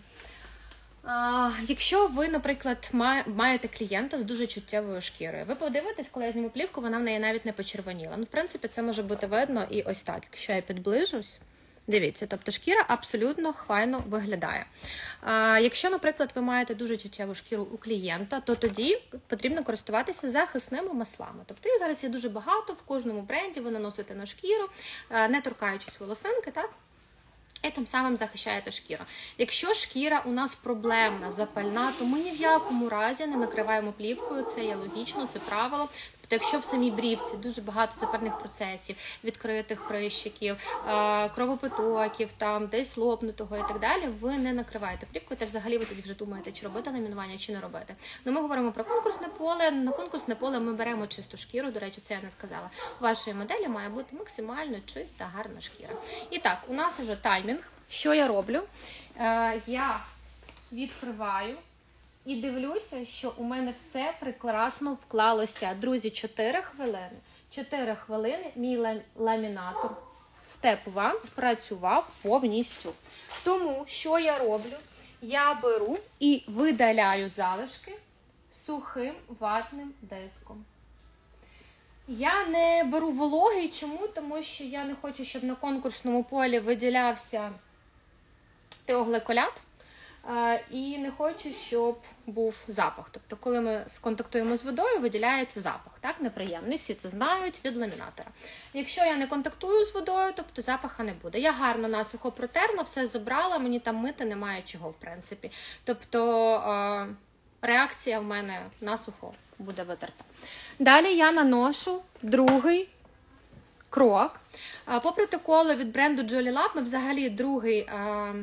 C: А, якщо ви, наприклад, маєте клієнта з дуже чуттєвою шкірою, ви подивитесь, коли я зніму плівку, вона в неї навіть не почервоніла. Ну, в принципі, це може бути видно і ось так. Якщо я підближусь, дивіться, тобто шкіра абсолютно файно виглядає. А, якщо, наприклад, ви маєте дуже чуттєву шкіру у клієнта, то тоді потрібно користуватися захисними маслами. Тобто їх зараз є дуже багато, в кожному бренді ви наносите на шкіру, не торкаючись волосинки, так? І тим самим захищаєте шкіру. Якщо шкіра у нас проблемна, запальна, то ми ні в якому разі не накриваємо плівкою, це є логічно, це правило. Тобто, якщо в самій брівці дуже багато запальних процесів, відкритих прищиків, кровопотоків, там, десь лопнутого і так далі, ви не накриваєте плівкою, та взагалі ви тоді вже думаєте, чи робити ламінування, чи не робити. Ну, ми говоримо про конкурсне поле. На конкурсне поле ми беремо чисту шкіру, до речі, це я не сказала. У вашої моделі має бути максимально чиста, гарна шкіра. І так, у нас вже таймінг. Що я роблю? Е, я відкриваю і дивлюся, що у мене все прекрасно вклалося. Друзі, чотири хвилини. чотири хвилини мій ламінатор Step One спрацював повністю. Тому, що я роблю? Я беру і видаляю залишки сухим ватним диском. Я не беру вологий. Чому? Тому що я не хочу, щоб на конкурсному полі виділявся теогликолят. І не хочу, щоб був запах. Тобто, коли ми сконтактуємо з водою, виділяється запах. Так, неприємний. Всі це знають від ламінатора. Якщо я не контактую з водою, тобто запаха не буде. Я гарно насухо протерла, все забрала, мені там мити немає чого, в принципі. Тобто, реакція в мене насухо буде витерта. Далі я наношу другий крок. По протоколу від бренду Jolly Lab ми взагалі другий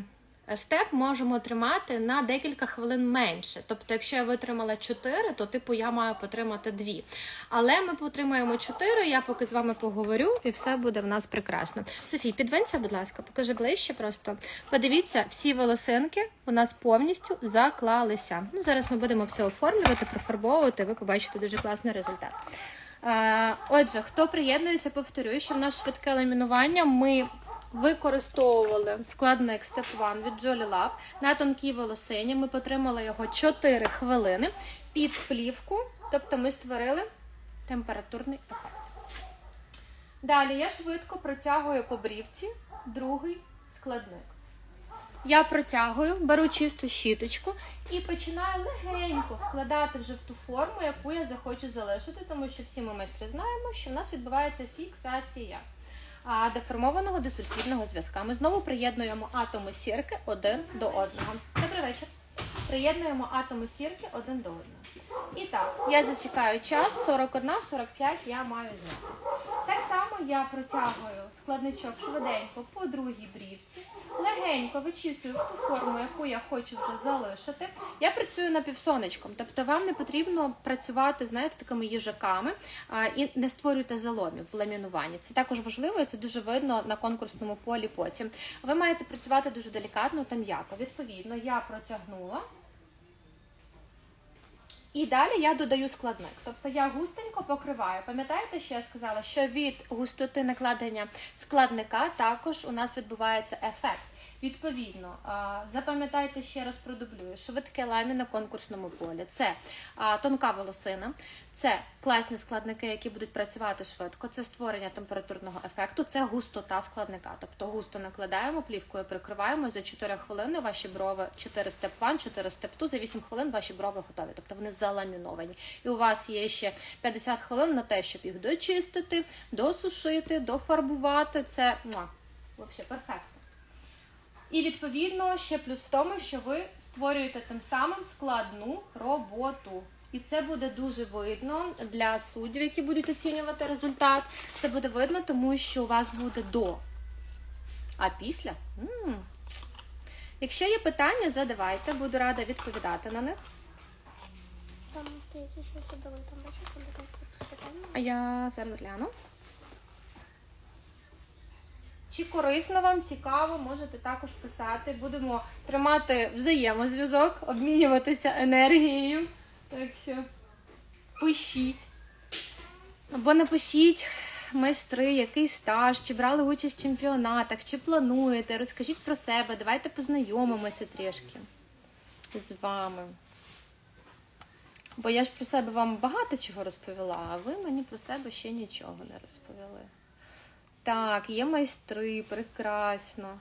C: степ можемо тримати на декілька хвилин менше. Тобто, якщо я витримала чотири, то типу я маю потримати дві. Але ми потримаємо чотири, я поки з вами поговорю, і все буде в нас прекрасно. Софій, підвинься, будь ласка, покажи ближче просто. Подивіться, всі волосинки у нас повністю заклалися. Ну, зараз ми будемо все оформлювати, профарбовувати, ви побачите дуже класний результат. Отже, хто приєднується, повторюю, що в наше швидке ламінування ми використовували складник Step один від Jolly Lab на тонкій волосині. Ми потримали його чотири хвилини під плівку, тобто ми створили температурний ефект. Далі я швидко протягую по брівці другий складник. Я протягую, беру чисту щіточку і починаю легенько вкладати вже в ту форму, яку я захочу залишити, тому що всі ми майстри знаємо, що в нас відбувається фіксація деформованого дисульфідного зв'язка. Ми знову приєднуємо атоми сірки один до одного. Добрий вечір. Приєднуємо атоми сірки один до одного. І так, я засікаю час, сорок один сорок п'ять я маю зняти. Так само я протягую складничок швиденько по другій брівці, легенько вичісую в ту форму, яку я хочу вже залишити. Я працюю напівсонечком, тобто вам не потрібно працювати, знаєте, такими їжаками а, і не створюйте заломів в ламінуванні. Це також важливо, і це дуже видно на конкурсному полі потім. Ви маєте працювати дуже делікатно та м'яко. Відповідно, я протягнула. І далі я додаю складник. Тобто я густенько покриваю. Пам'ятаєте, що я сказала, що від густоти накладення складника також у нас відбувається ефект. Відповідно, запам'ятайте, ще раз продублюю, швидке ламі на конкурсному полі. Це тонка волосина, це класні складники, які будуть працювати швидко, це створення температурного ефекту, це густота складника. Тобто густо накладаємо, плівкою прикриваємо, за чотири хвилини ваші брови, чотири степ один, чотири степ два, за вісім хвилин ваші брови готові. Тобто вони заламіновані. І у вас є ще п'ятдесят хвилин на те, щоб їх дочистити, досушити, дофарбувати. Це, муа, взагалі, перфектно. І, відповідно, ще плюс в тому, що ви створюєте тим самим складну роботу. І це буде дуже видно для суддів, які будуть оцінювати результат. Це буде видно, тому що у вас буде до. А після? М-м. Якщо є питання, задавайте. Буду рада відповідати на них.
A: Там, здається, що задали, там бачите, там буде питання.
C: А я зараз гляну. Чи корисно вам, цікаво, можете також писати. Будемо тримати взаємозв'язок, обмінюватися енергією. Так що пишіть. Або напишіть, майстри, який стаж, чи брали участь в чемпіонатах, чи плануєте, розкажіть про себе, давайте познайомимося трішки з вами. Бо я ж про себе вам багато чого розповіла, а ви мені про себе ще нічого не розповіли. Так, є майстри, прекрасно.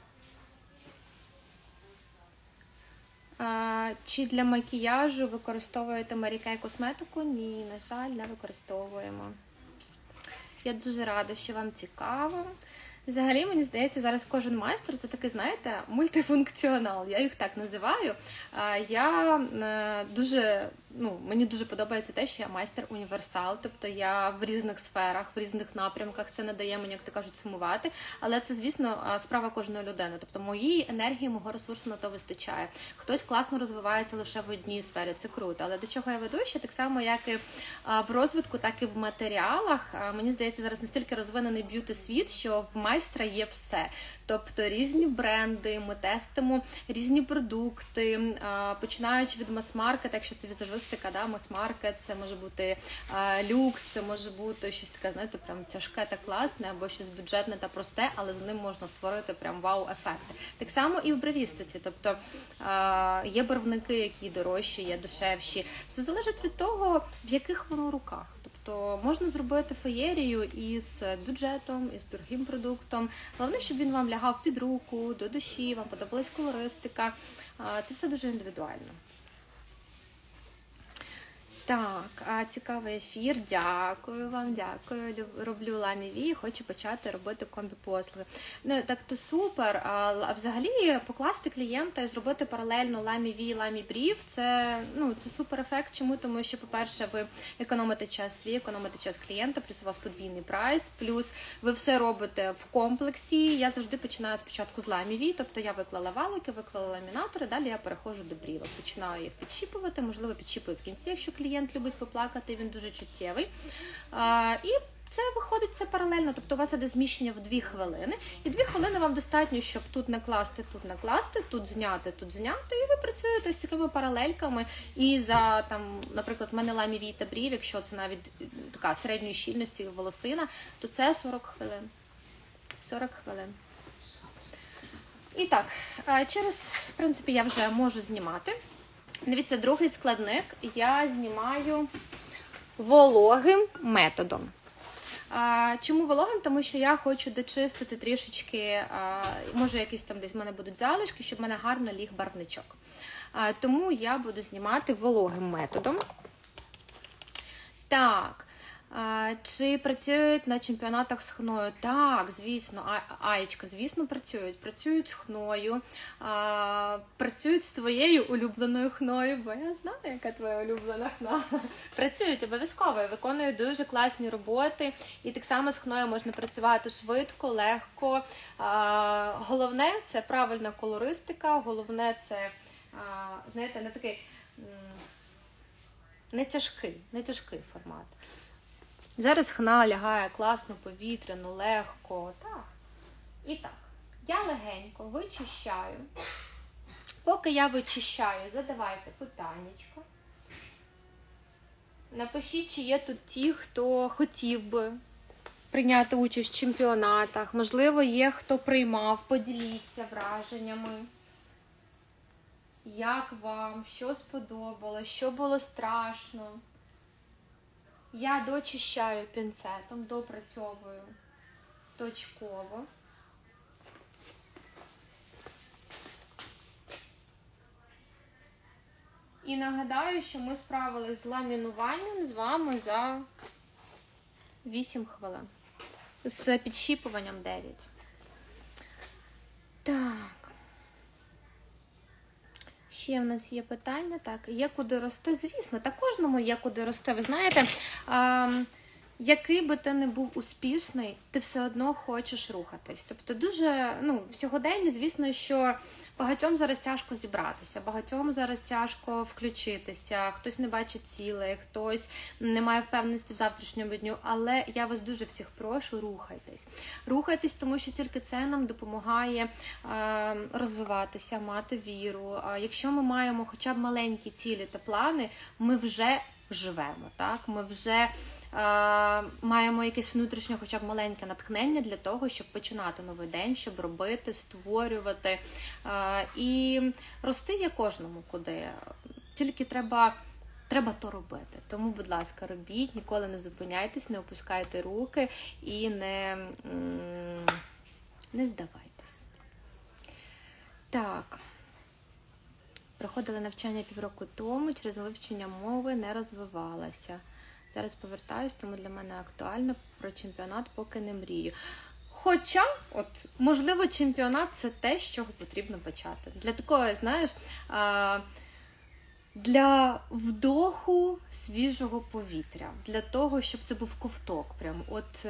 C: А, чи для макіяжу використовуєте Mary Kay косметику? Ні, на жаль, не використовуємо. Я дуже рада, що вам цікаво. Взагалі, мені здається, зараз кожен майстер – це такий, знаєте, мультифункціонал. Я їх так називаю. Я дуже, ну, мені дуже подобається те, що я майстер-універсал. Тобто я в різних сферах, в різних напрямках. Це не дає мені, як то кажуть, сумувати. Але це, звісно, справа кожної людини. Тобто моїй енергії, мого ресурсу на то вистачає. Хтось класно розвивається лише в одній сфері. Це круто. Але до чого я веду? Що так само, як і в розвитку, так і в матеріалах. Мені здається, зараз настільки розвинений б'юті-світ, що в майстра є все. Тобто різні бренди, ми тестимо різні продукти, починаючи від мас-маркет, якщо це візажистика, да, мас-маркет, це може бути люкс, це може бути щось таке, знаєте, прям тяжке та класне, або щось бюджетне та просте, але з ним можна створити прям вау-ефекти. Так само і в бровістиці, тобто є барвники, які дорожчі, є дешевші. Все залежить від того, в яких воно руках. То можна зробити феєрію із бюджетом, із дорогим продуктом. Головне, щоб він вам лягав під руку, до душі, вам подобалась колористика. Це все дуже індивідуально. Так, а цікавий ефір. Дякую вам, дякую. Люб- Роблю ламіві і хочу почати робити комбі-послуги. Ну, так то супер. А, а взагалі покласти клієнта і зробити паралельно ламіві, ламібрів – це, ну, це супер ефект. Чому? Тому що, по-перше, ви економите час свій, економите час клієнта, плюс у вас подвійний прайс, плюс ви все робите в комплексі. Я завжди починаю спочатку з ламіві, тобто я виклала валики, виклала ламінатори, далі я переходжу до брівок. Починаю їх підщіпувати, можливо, підщіпую в кінці, якщо клієнт любить поплакати, він дуже чуттєвий. А, і це виходить це паралельно, тобто у вас іде зміщення в дві хвилини, і дві хвилини вам достатньо, щоб тут накласти, тут накласти, тут зняти, тут зняти, і ви працюєте з такими паралельками. І за, там, наприклад, в мене ламіві та брів, якщо це навіть така середньої щільності волосина, то це сорок хвилин. сорок хвилин. І так, через, в принципі, я вже можу знімати. Дивіться, другий складник я знімаю вологим методом. А, чому вологим? Тому що я хочу дочистити трішечки, а, може якісь там десь в мене будуть залишки, щоб в мене гарно ліг барвничок. А, тому я буду знімати вологим методом. Так. А, чи працюють на чемпіонатах з хною? Так, звісно, а, Аєчка, звісно, працюють. Працюють з хною, а, працюють з твоєю улюбленою хною, бо я знаю, яка твоя улюблена хна. Працюють обов'язково, виконують дуже класні роботи. І так само з хною можна працювати швидко, легко. А, головне – це правильна колористика, головне – це, а, знаєте, не такий, не тяжкий, не тяжкий формат. Зараз хна лягає класно, повітряно, легко. Так. І так, я легенько вичищаю. Поки я вичищаю, задавайте питаннячко. Напишіть, чи є тут ті, хто хотів би прийняти участь в чемпіонатах. Можливо, є хто приймав, поділіться враженнями. Як вам, що сподобалось, що було страшно. Я дочищаю пінцетом, допрацьовую точково. І нагадаю, що ми справились з ламінуванням з вами за вісім хвилин. З підщіпуванням дев'ять. Так. Ще в нас є питання, так, є куди рости, звісно, та кожному є куди рости. Ви знаєте, а, який би ти не був успішний, ти все одно хочеш рухатись. Тобто дуже, ну, в сьогоденні, звісно, що багатьом зараз тяжко зібратися, багатьом зараз тяжко включитися, хтось не бачить цілей, хтось не має впевненості в завтрашньому дню, але я вас дуже всіх прошу, рухайтесь. Рухайтесь, тому що тільки це нам допомагає е, розвиватися, мати віру. А якщо ми маємо хоча б маленькі цілі та плани, ми вже живемо, так? Ми вже е, маємо якесь внутрішнє, хоча б маленьке натхнення для того, щоб починати новий день, щоб робити, створювати. Е, і рости є кожному куди. Тільки треба, треба то робити. Тому, будь ласка, робіть, ніколи не зупиняйтесь, не опускайте руки і не, не здавайтесь. Так. Проходила навчання півроку тому, через вивчення мови не розвивалася. Зараз повертаюсь, тому для мене актуально, про чемпіонат поки не мрію. Хоча, от, можливо, чемпіонат – це те, з чого потрібно почати. Для такого, знаєш, для вдоху свіжого повітря, для того, щоб це був ковток. Прям. От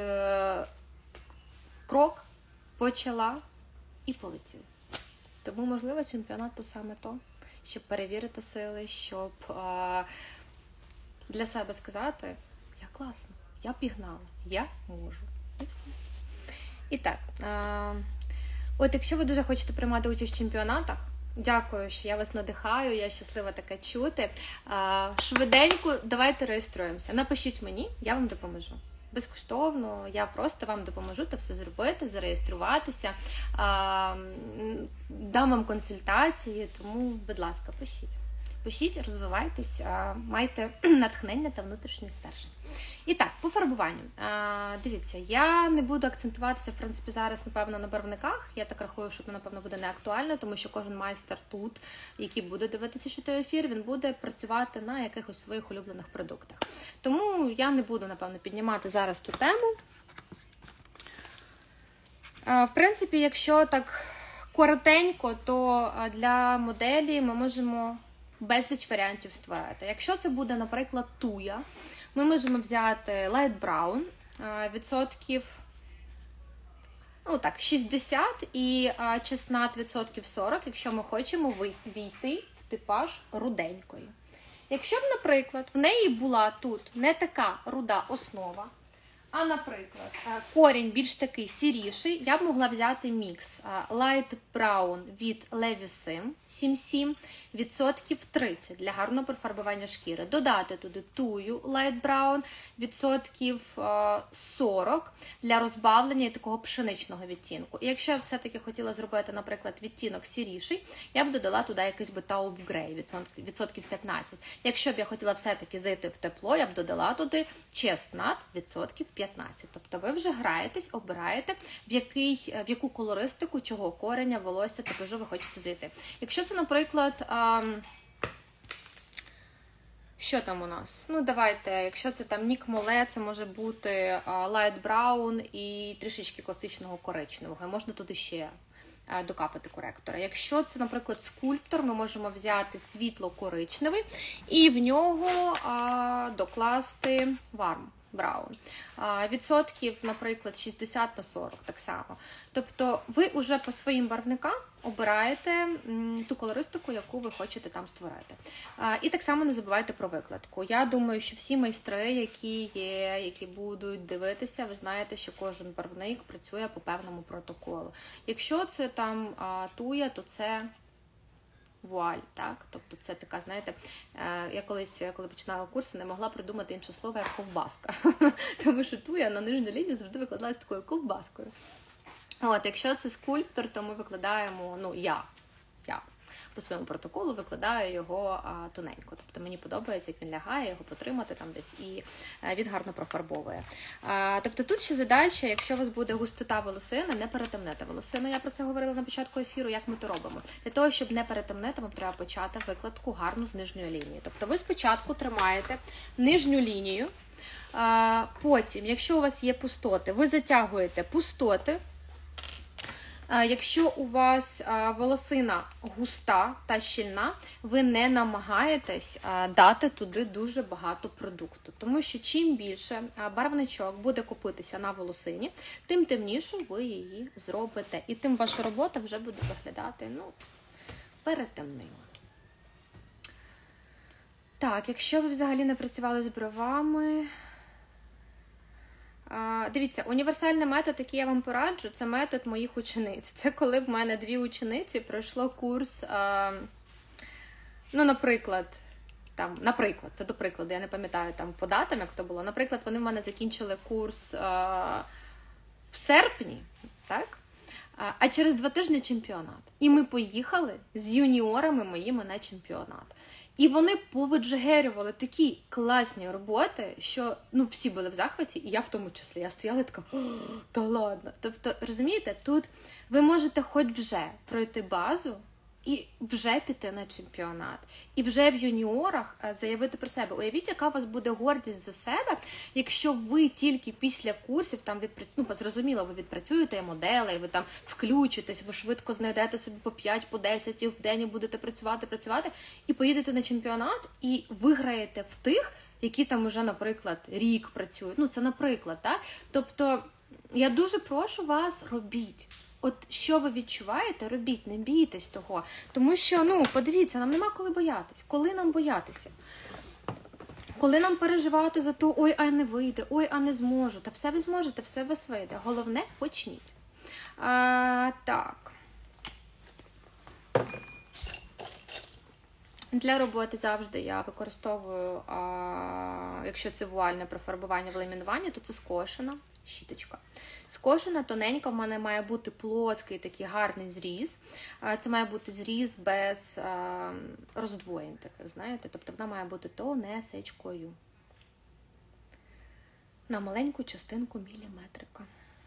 C: крок, почала і полетів. Тому, можливо, чемпіонат – то саме то. Щоб перевірити сили, щоб а, для себе сказати, я класно, я пігнала, я можу. І все. І так, а, от якщо ви дуже хочете приймати участь в чемпіонатах, дякую, що я вас надихаю, я щаслива таке чути. А, швиденько давайте реєструємося. Напишіть мені, я вам допоможу. Безкоштовно, я просто вам допоможу це все зробити, зареєструватися, а, дам вам консультації, тому, будь ласка, пишіть. пишіть, розвивайтесь, майте натхнення та внутрішній стержень. І так, по фарбуванню. А, дивіться, я не буду акцентуватися, в принципі, зараз, напевно, на барвниках. Я так рахую, що це, напевно, буде не актуально, тому що кожен майстер тут, який буде дивитися, що той ефір, він буде працювати на якихось своїх улюблених продуктах. Тому я не буду, напевно, піднімати зараз ту тему. А, в принципі, якщо так коротенько, то для моделі ми можемо безліч варіантів створити. Якщо це буде, наприклад, туя, ми можемо взяти Light Brown, відсотків, ну так, шістдесят і чеснат відсотків сорок, якщо ми хочемо війти в типаж руденької. Якщо б, наприклад, в неї була тут не така руда основа, а, наприклад, корінь більш такий сіріший, я б могла взяти мікс Light Brown від Levisim сім сім, відсотків тридцять для гарного профарбування шкіри. Додати туди тую Light Brown, відсотків сорок для розбавлення і такого пшеничного відтінку. І якщо я б все-таки хотіла зробити, наприклад, відтінок сіріший, я б додала туди якийсь би Taupe Grey, відсотків п'ятнадцять. Якщо б я хотіла все-таки зайти в тепло, я б додала туди чеснат, відсотків п'ятнадцять. Тобто ви вже граєтесь, обираєте, в, який, в яку колористику, чого кореня, волосся, типажу ви хочете зайти. Якщо це, наприклад, а, що там у нас? Ну, давайте, якщо це там Нік Моле, це може бути а, Light Brown і трішечки класичного коричневого. І можна туди ще а, докапати коректора. Якщо це, наприклад, скульптор, ми можемо взяти світло-коричневий і в нього а, докласти варм. Браун. Відсотків, наприклад, шістдесят на сорок, так само. Тобто ви вже по своїм барвникам обираєте ту колористику, яку ви хочете там створити. І так само не забувайте про викладку. Я думаю, що всі майстри, які є, які будуть дивитися, ви знаєте, що кожен барвник працює по певному протоколу. Якщо це там туя, то це вуаль, так? Тобто це така, знаєте, я колись, коли починала курси, не могла придумати інше слово, як ковбаска. Тому що туя на нижню лінію завжди викладалась такою ковбаскою. От, якщо це скульптор, то ми викладаємо, ну, я, я по своєму протоколу викладаю його а, тоненько. Тобто мені подобається, як він лягає, його потримати там десь, і а, він гарно профарбовує. А, тобто тут ще задача, якщо у вас буде густота волосини, не перетемнити волосину. Я про це говорила на початку ефіру, як ми то робимо. Для того, щоб не перетемнити, вам треба почати викладку гарну з нижньої лінії. Тобто ви спочатку тримаєте нижню лінію, а, потім, якщо у вас є пустоти, ви затягуєте пустоти. Якщо у вас волосина густа та щільна, ви не намагаєтесь дати туди дуже багато продукту. Тому що чим більше барвничок буде купитися на волосині, тим темнішу ви її зробите. І тим ваша робота вже буде виглядати, ну, перетемнила. Так, якщо ви взагалі не працювали з бровами... Дивіться, універсальний метод, який я вам пораджу, це метод моїх учениць. Це коли в мене дві учениці пройшло курс, ну, наприклад, там, наприклад, це до прикладу, я не пам'ятаю там по датам, як то було. Наприклад, вони в мене закінчили курс в серпні, так? А через два тижні чемпіонат. І ми поїхали з юніорами моїми на чемпіонат. І вони повиджигерювали такі класні роботи, що, ну, всі були в захваті, і я в тому числі. Я стояла така, та ладно. Тобто, розумієте, тут ви можете хоч вже пройти базу і вже піти на чемпіонат. І вже в юніорах заявити про себе. Уявіть, яка у вас буде гордість за себе, якщо ви тільки після курсів, там, відпрацю... ну, зрозуміло, ви відпрацюєте моделей, ви там включитесь, ви швидко знайдете собі по п'ять, по десять в день і будете працювати, працювати, і поїдете на чемпіонат, і виграєте в тих, які там уже, наприклад, рік працюють. Ну, це наприклад, так? Тобто, я дуже прошу вас, робіть. От що ви відчуваєте, робіть, не бійтесь того. Тому що, ну, подивіться, нам нема коли боятись. Коли нам боятися? Коли нам переживати за то, ой, а не вийде, ой, а не зможу. Та все ви зможете, все у вас вийде. Головне, почніть. А, так. Для роботи завжди я використовую, а, якщо це вуальне профарбування в ламінуванні, то це скошена щіточка. Скошена, тоненька, в мене має бути плоский такий гарний зріз. Це має бути зріз без а, роздвоєнь таких, знаєте, тобто вона має бути тонесечкою. На маленьку частинку міліметрика.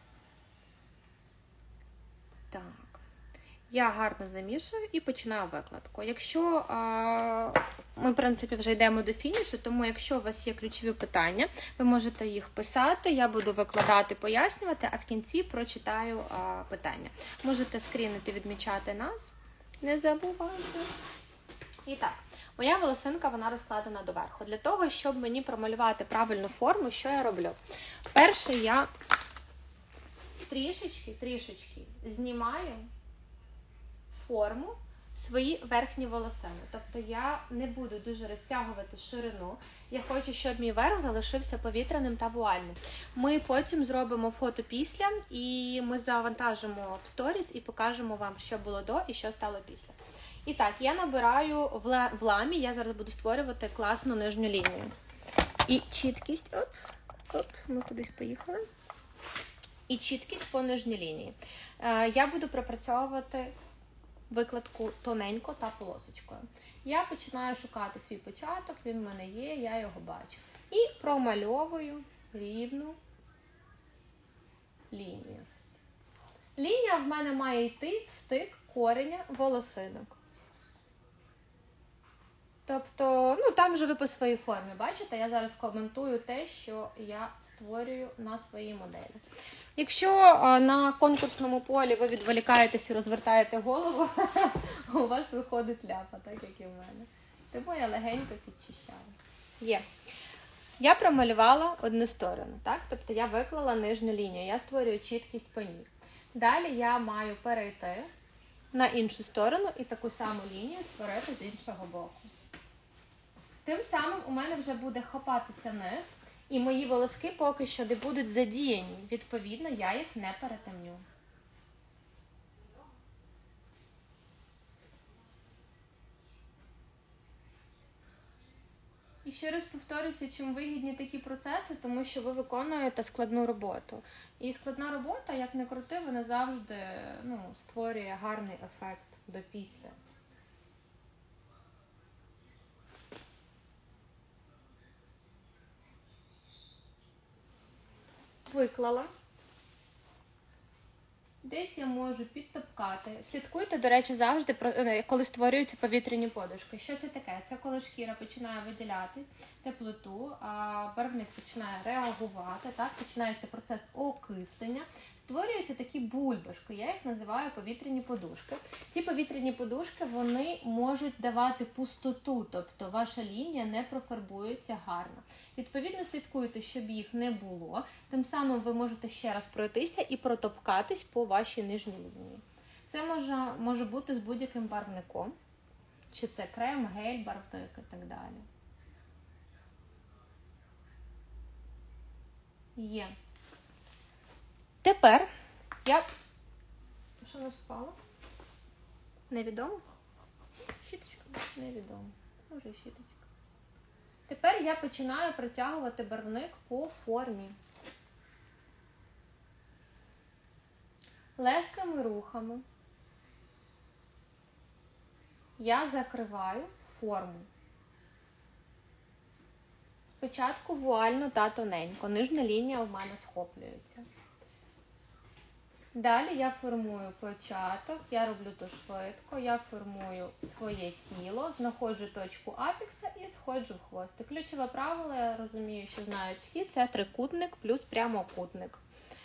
C: Так. Я гарно замішую і починаю викладку. Якщо а, ми, в принципі, вже йдемо до фінішу, тому якщо у вас є ключові питання, ви можете їх писати, я буду викладати, пояснювати, а в кінці прочитаю а, питання. Можете скрінити, відмічати нас, не забувайте. І так, моя волосинка, вона розкладена доверху. Для того, щоб мені промалювати правильну форму, що я роблю? Перше, я трішечки, трішечки знімаю форму свої верхні волосини. Тобто я не буду дуже розтягувати ширину. Я хочу, щоб мій верх залишився повітряним та вуальним. Ми потім зробимо фото після, і ми завантажимо в сторіс і покажемо вам, що було до і що стало після. І так, я набираю в ламі, я зараз буду створювати класну нижню лінію. І чіткість, оп, оп, ми кудись поїхали. І чіткість по нижній лінії. Я буду пропрацьовувати викладку тоненько та полосочкою. Я починаю шукати свій початок, він в мене є, я його бачу. І промальовую рівну лінію. Лінія в мене має йти в стик кореня волосинок. Тобто, ну там вже ви по своїй формі, бачите? Я зараз коментую те, що я створюю на своїй моделі. Якщо а, на конкурсному полі ви відволікаєтесь і розвертаєте голову, у вас виходить ляпа, так як і в мене. Тому я легенько підчищаю. Є. Я промалювала одну сторону, так? Тобто я виклала нижню лінію, я створюю чіткість по ній. Далі я маю перейти на іншу сторону і таку саму лінію створити з іншого боку. Тим самим у мене вже буде хапатися низ, і мої волоски поки що не будуть задіяні. Відповідно, я їх не перетемню. І ще раз повторюся, чим вигідні такі процеси, тому що ви виконуєте складну роботу. І складна робота, як не крути, вона завжди ну, створює гарний ефект до після. Виклала. Десь я можу підтопкати. Слідкуйте, до речі, завжди, коли створюються повітряні подушки. Що це таке? Це коли шкіра починає виділятись, теплоту, а барвник починає реагувати, так? Починається процес окислення. Створюються такі бульбашки, я їх називаю повітряні подушки. Ці повітряні подушки, вони можуть давати пустоту, тобто ваша лінія не профарбується гарно. Відповідно, слідкуйте, щоб їх не було. Тим самим ви можете ще раз пройтися і протопкатись по вашій нижній лінії. Це може, може бути з будь-яким барвником. Чи це крем, гель, барвник і так далі. Є. Тепер я... Що не спало? Невідомо? Щіточка? Невідомо. Може щіточка. Тепер я починаю протягувати барвник по формі. Легкими рухами я закриваю форму. Спочатку вуально та тоненько. Нижня лінія в мене схоплюється. Далі я формую початок, я роблю то швидко, я формую своє тіло, знаходжу точку апекса і сходжу в хвостик. Ключове правило, я розумію, що знають всі, це трикутник плюс прямокутник.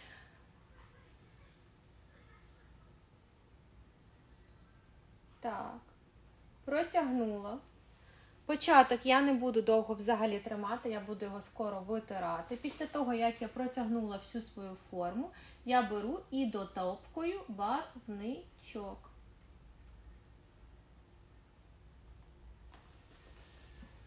C: Так, протягнула. Початок я не буду довго взагалі тримати, я буду його скоро витирати. Після того, як я протягнула всю свою форму, я беру і дотопкую барвничок.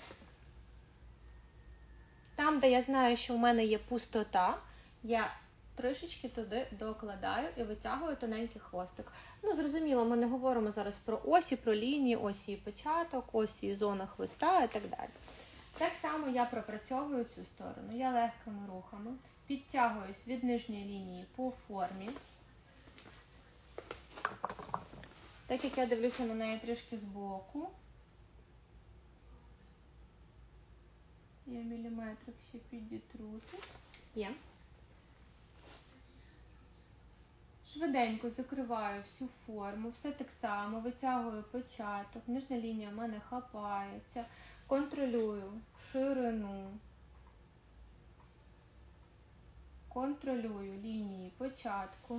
C: Там, де я знаю, що в мене є пустота, я трішечки туди докладаю і витягую тоненький хвостик. Ну, зрозуміло, ми не говоримо зараз про осі, про лінії, осі і початок, осі і зона хвоста і так далі. Так само я пропрацьовую цю сторону. Я легкими рухами підтягуюсь від нижньої лінії по формі. Так як я дивлюся на неї трішки збоку. Я міліметрик ще підітру тут. Є. Швиденько закриваю всю форму, все так само, витягую початок, нижня лінія в мене хапається, контролюю ширину, контролюю лінії початку.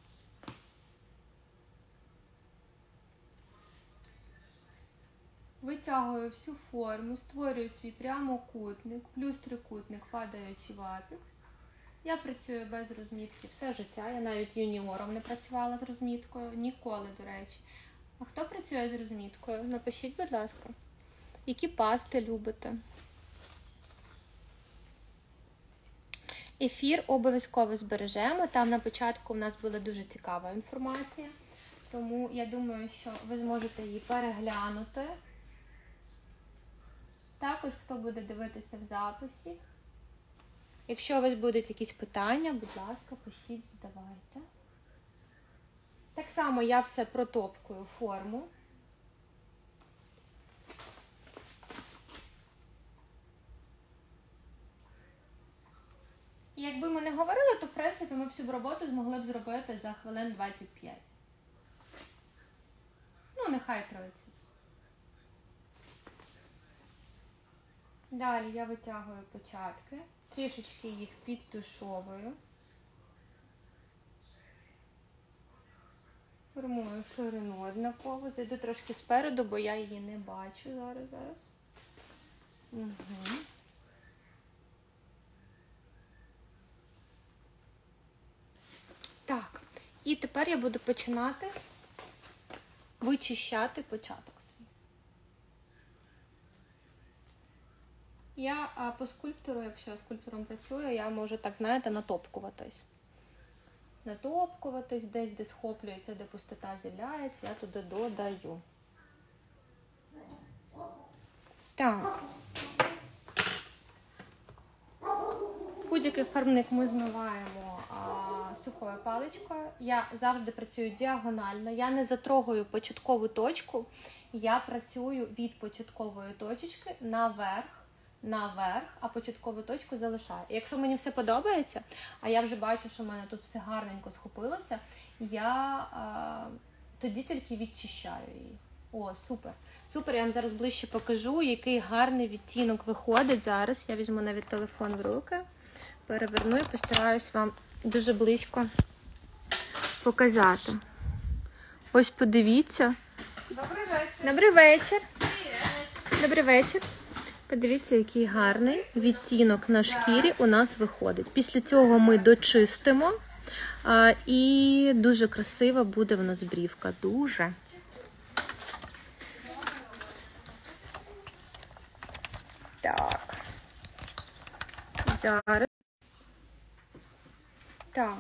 C: Витягую всю форму, створюю свій прямокутник, плюс трикутник, падаючий в апекс. Я працюю без розмітки все життя, я навіть юніором не працювала з розміткою, ніколи, до речі. А хто працює з розміткою? Напишіть, будь ласка, які пасти любите. Ефір обов'язково збережемо, там на початку в нас була дуже цікава інформація, тому я думаю, що ви зможете її переглянути. Також, хто буде дивитися в записі, якщо у вас будуть якісь питання, будь ласка, пишіть, задавайте. Так само я все протопкую форму. І якби ми не говорили, то в принципі ми всю роботу змогли б зробити за хвилин двадцять п'ять. Ну, нехай тридцять. Далі я витягую початки, трішечки їх підтушовую. Формую ширину однаково. Зайду трошки спереду, бо я її не бачу зараз. зараз. Угу. Так, і тепер я буду починати вичищати початок свій. Я а, по скульптору, якщо я скульптором працюю, я можу, так, знаєте, натопкуватись. Натопкуватись, десь, де схоплюється, де пустота з'являється, я туди додаю. Так. Будь-який фарбник ми змиваємо а, сухою паличкою. Я завжди працюю діагонально, я не затрогаю початкову точку, я працюю від початкової точечки наверх, наверх, а початкову точку залишаю. І якщо мені все подобається, а я вже бачу, що в мене тут все гарненько схопилося, я а, тоді тільки відчищаю її. О, супер. Супер, я вам зараз ближче покажу, який гарний відтінок виходить зараз. Я візьму навіть телефон в руки, переверну і постараюсь вам дуже близько показати. Ось подивіться.
B: Добрий вечір.
C: Добрий вечір. Добрий вечір. Подивіться, який гарний відтінок на шкірі у нас виходить. Після цього ми дочистимо, а, і дуже красива буде в нас брівка. Дуже. Так. Зараз. Так.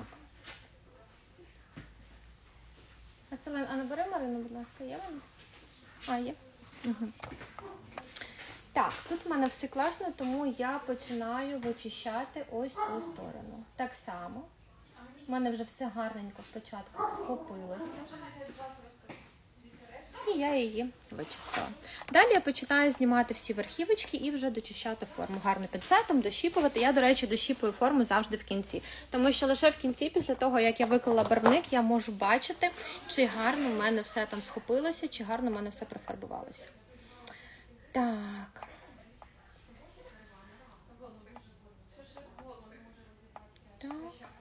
C: Василин, а набери Марину, будь ласка, є вона? А, є? Угу. Так, тут в мене все класно, тому я починаю вичищати ось цю сторону. Так само. У мене вже все гарненько спочатку схопилося. І я її вичистила. Далі я починаю знімати всі верхівочки і вже дочищати форму. Гарним пінцетом, дощіпувати. Я, до речі, дощіпую форму завжди в кінці. Тому що лише в кінці, після того, як я виклала барвник, я можу бачити, чи гарно в мене все там схопилося, чи гарно в мене все профарбувалося. Так. Так.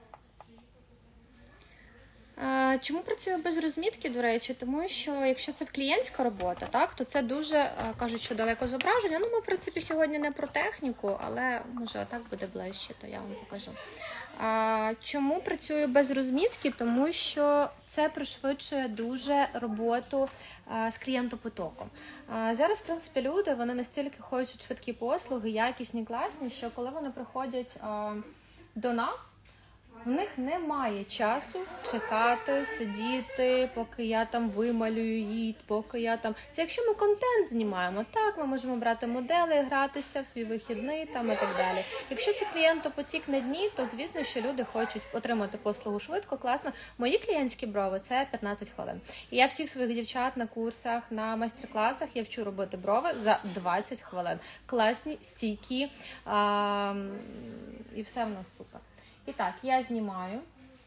C: Чому працюю без розмітки, до речі? Тому що якщо це в клієнтська робота, так, то це дуже, кажуть, що далеко зображення. Ну, ми, в принципі, сьогодні не про техніку, але, може, отак буде ближче, то я вам покажу. А, чому працюю без розмітки? Тому що це пришвидшує дуже роботу а, з клієнтопотоком. А, зараз, в принципі, люди, вони настільки хочуть швидкі послуги, якісні, класні, що коли вони приходять а, до нас, В них немає часу чекати, сидіти, поки я там вималюю її, поки я там... Це якщо ми контент знімаємо, так, ми можемо брати модели, гратися в свій вихідний там і так далі. Якщо це клієнтопотік на дні, то звісно, що люди хочуть отримати послугу швидко, класно. Мої клієнтські брови – це п'ятнадцять хвилин. І я всіх своїх дівчат на курсах, на майстер-класах я вчу робити брови за двадцять хвилин. Класні, стійкі, а, і все в нас супер. І так, я знімаю.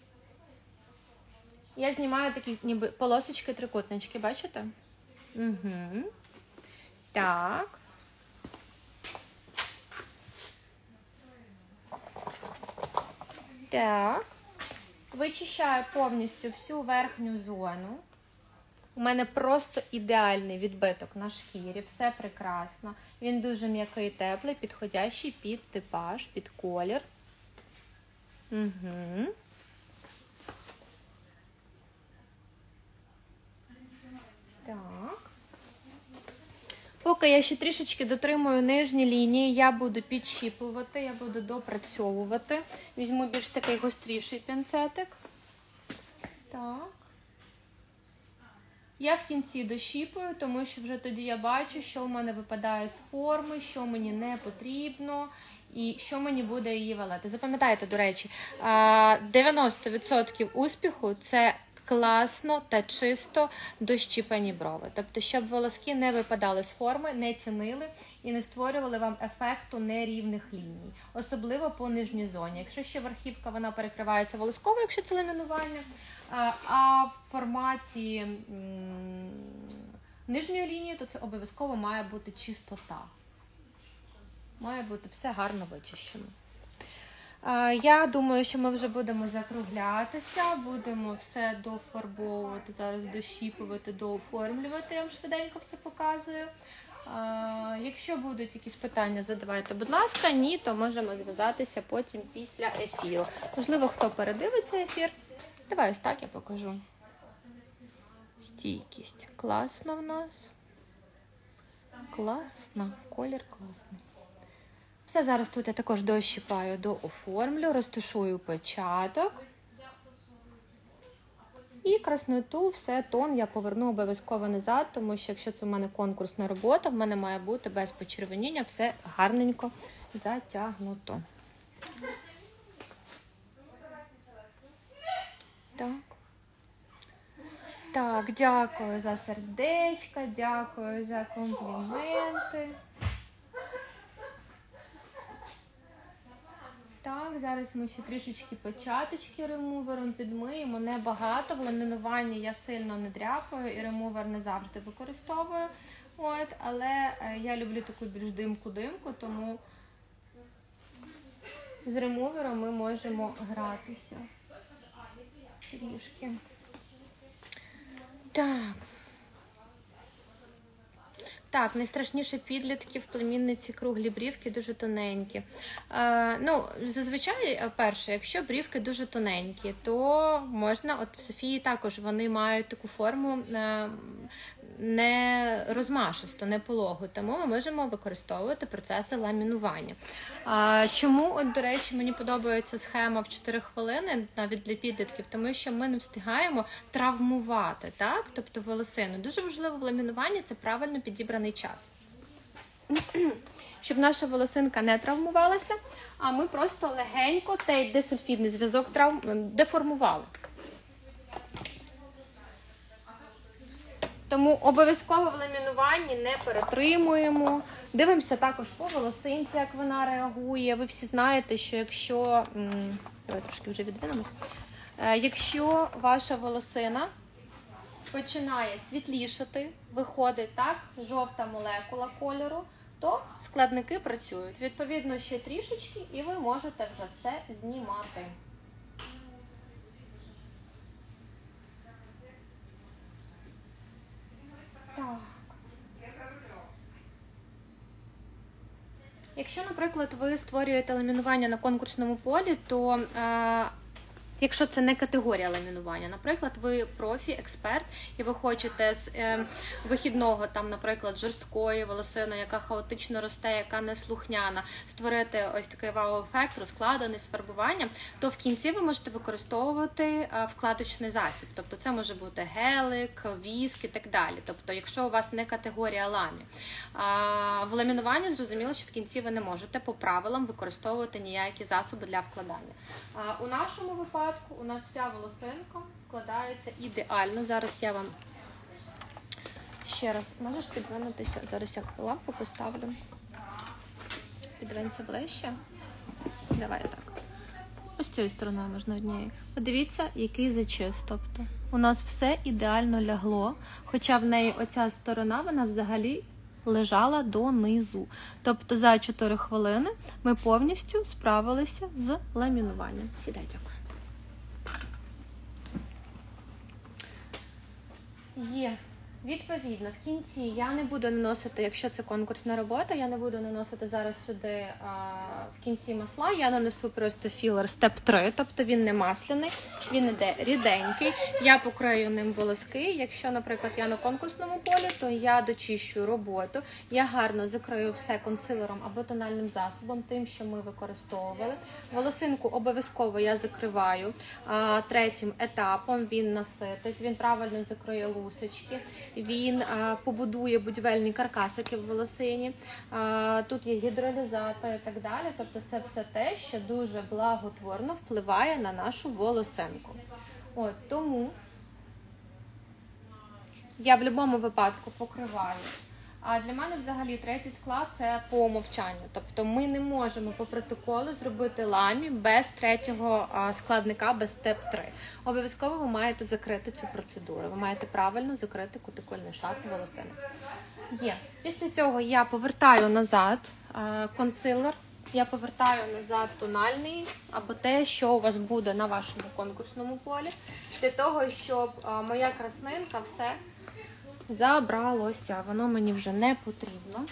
C: Я знімаю такі ніби полосочки, трикутнички, бачите? Угу. Так. Так. Вичищаю повністю всю верхню зону. У мене просто ідеальний відбиток на шкірі, все прекрасно. Він дуже м'який, теплий, підходящий під типаж, під колір. Угу. Так. Поки я ще трішечки дотримую нижні лінії, я буду підщіпувати, я буду допрацьовувати. Візьму більш такий гостріший пінцетик. Так. Я в кінці дощіпую, тому що вже тоді я бачу, що в мене випадає з форми, що мені не потрібно. І що мені буде її валити. Запам'ятайте, до речі, дев'яносто відсотків успіху – це класно та чисто дощіпані брови. Тобто, щоб волоски не випадали з форми, не тінили і не створювали вам ефекту нерівних ліній. Особливо по нижній зоні. Якщо ще верхівка, вона перекривається волосково, якщо це ламінування, а в форматі м- нижньої лінії, то це обов'язково має бути чистота. Має бути все гарно вичищено. Я думаю, що ми вже будемо закруглятися, будемо все дофарбовувати, зараз дощіпувати, дооформлювати. Я вам швиденько все показую. Якщо будуть якісь питання, задавайте, будь ласка. Ні, то можемо зв'язатися потім після ефіру. Можливо, хто передивиться ефір. Давай ось так я покажу. Стійкість. Класно в нас. Класно. Колір класний. Все, зараз тут я також дощіпаю, дооформлю, розташую початок. І красноту, все, тон я поверну обов'язково назад, тому що якщо це в мене конкурсна робота, в мене має бути без почервоніння, все гарненько затягнуто. Так. Так, дякую за сердечка, дякую за компліменти. Так, зараз ми ще трішечки початочки ремувером підмиємо, небагато, в ламінуванні я сильно не дряпаю і ремувер не завжди використовую. От, але я люблю таку більш димку-димку, тому з ремувером ми можемо гратися трішки. Так. Так, найстрашніше підлітків, племінниці, круглі брівки, дуже тоненькі. Е, ну, зазвичай, перше, якщо брівки дуже тоненькі, то можна, от в Софії також вони мають таку форму е, не розмашисту, не пологу, тому ми можемо використовувати процеси ламінування. А, чому, от, до речі, мені подобається схема в чотири хвилини, навіть для підлітків, тому що ми не встигаємо травмувати, так? Тобто волосину. Дуже важливо в ламінуванні – це правильно підібраний час. Щоб наша волосинка не травмувалася, а ми просто легенько той дисульфідний зв'язок травм... деформували. Тому обов'язково в ламінуванні не перетримуємо. Дивимося також по волосинці, як вона реагує. Ви всі знаєте, що якщо... Давай трошки вже відвинемось. Якщо ваша волосина починає світлішати, виходить так, жовта молекула кольору, то складники працюють. Відповідно, ще трішечки, і ви можете вже все знімати. Так. Якщо, наприклад, ви створюєте ламінування на конкурсному полі, то е, якщо це не категорія ламінування. Наприклад, ви профі, експерт, і ви хочете з е, вихідного, там, наприклад, жорсткої волосини, яка хаотично росте, яка не слухняна, створити ось такий вау-ефект, розкладений з фарбуванням, то в кінці ви можете використовувати е, вкладочний засіб. Тобто це може бути гелик, віск і так далі. Тобто, якщо у вас не категорія ламі. А в ламінуванні зрозуміло, що в кінці ви не можете по правилам використовувати ніякі засоби для вкладання. А у нашому випадку у нас вся волосинка вкладається ідеально. Зараз я вам ще раз, можеш підвинутися? Зараз я лампу поставлю. Підвинься ближче. Давай так. Ось цією стороною можна однією. Подивіться, який зачис. Тобто у нас все ідеально лягло, хоча в неї оця сторона, вона взагалі лежала донизу. Тобто за чотири хвилини ми повністю справилися з ламінуванням. Сідай, дякую. Є. Відповідно, в кінці я не буду наносити, якщо це конкурсна робота, я не буду наносити зараз сюди а, в кінці масла, я нанесу просто філер степ три, тобто він не масляний, він іде ріденький, я покрию ним волоски, якщо, наприклад, я на конкурсному полі, то я дочищу роботу, я гарно закрию все консилером або тональним засобом, тим, що ми використовували. Волосинку обов'язково я закриваю а, третім етапом, він наситить, він правильно закриє лусочки. Він а, побудує будівельні каркасики в волосині, а, тут є гідролізатор і так далі. Тобто це все те, що дуже благотворно впливає на нашу волосинку. От, тому я в будь-якому випадку покриваю. А для мене взагалі третій склад – це по умовчанню. Тобто ми не можемо по протоколу зробити ламі без третього складника, без степ три. Обов'язково ви маєте закрити цю процедуру. Ви маєте правильно закрити кутикульний шар волосини. Є. Після цього я повертаю назад консилер, я повертаю назад тональний або те, що у вас буде на вашому конкурсному полі, для того, щоб моя краснинка все забралося, воно мені вже не потрібно.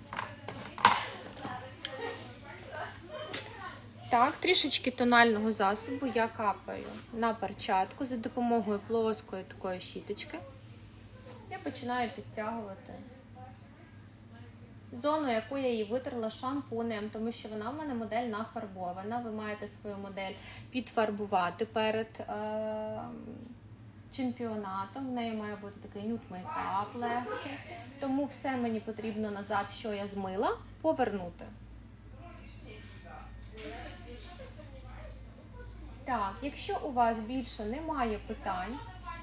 C: Так, трішечки тонального засобу я капаю на перчатку за допомогою плоскої такої щіточки. Я починаю підтягувати зону, яку я її витерла шампунем, тому що вона в мене модель нафарбована. Ви маєте свою модель підфарбувати перед е чемпіонатом, в неї має бути такий нюд-мейкап легкий, тому все мені потрібно назад, що я змила, повернути. Так, якщо у вас більше немає питань,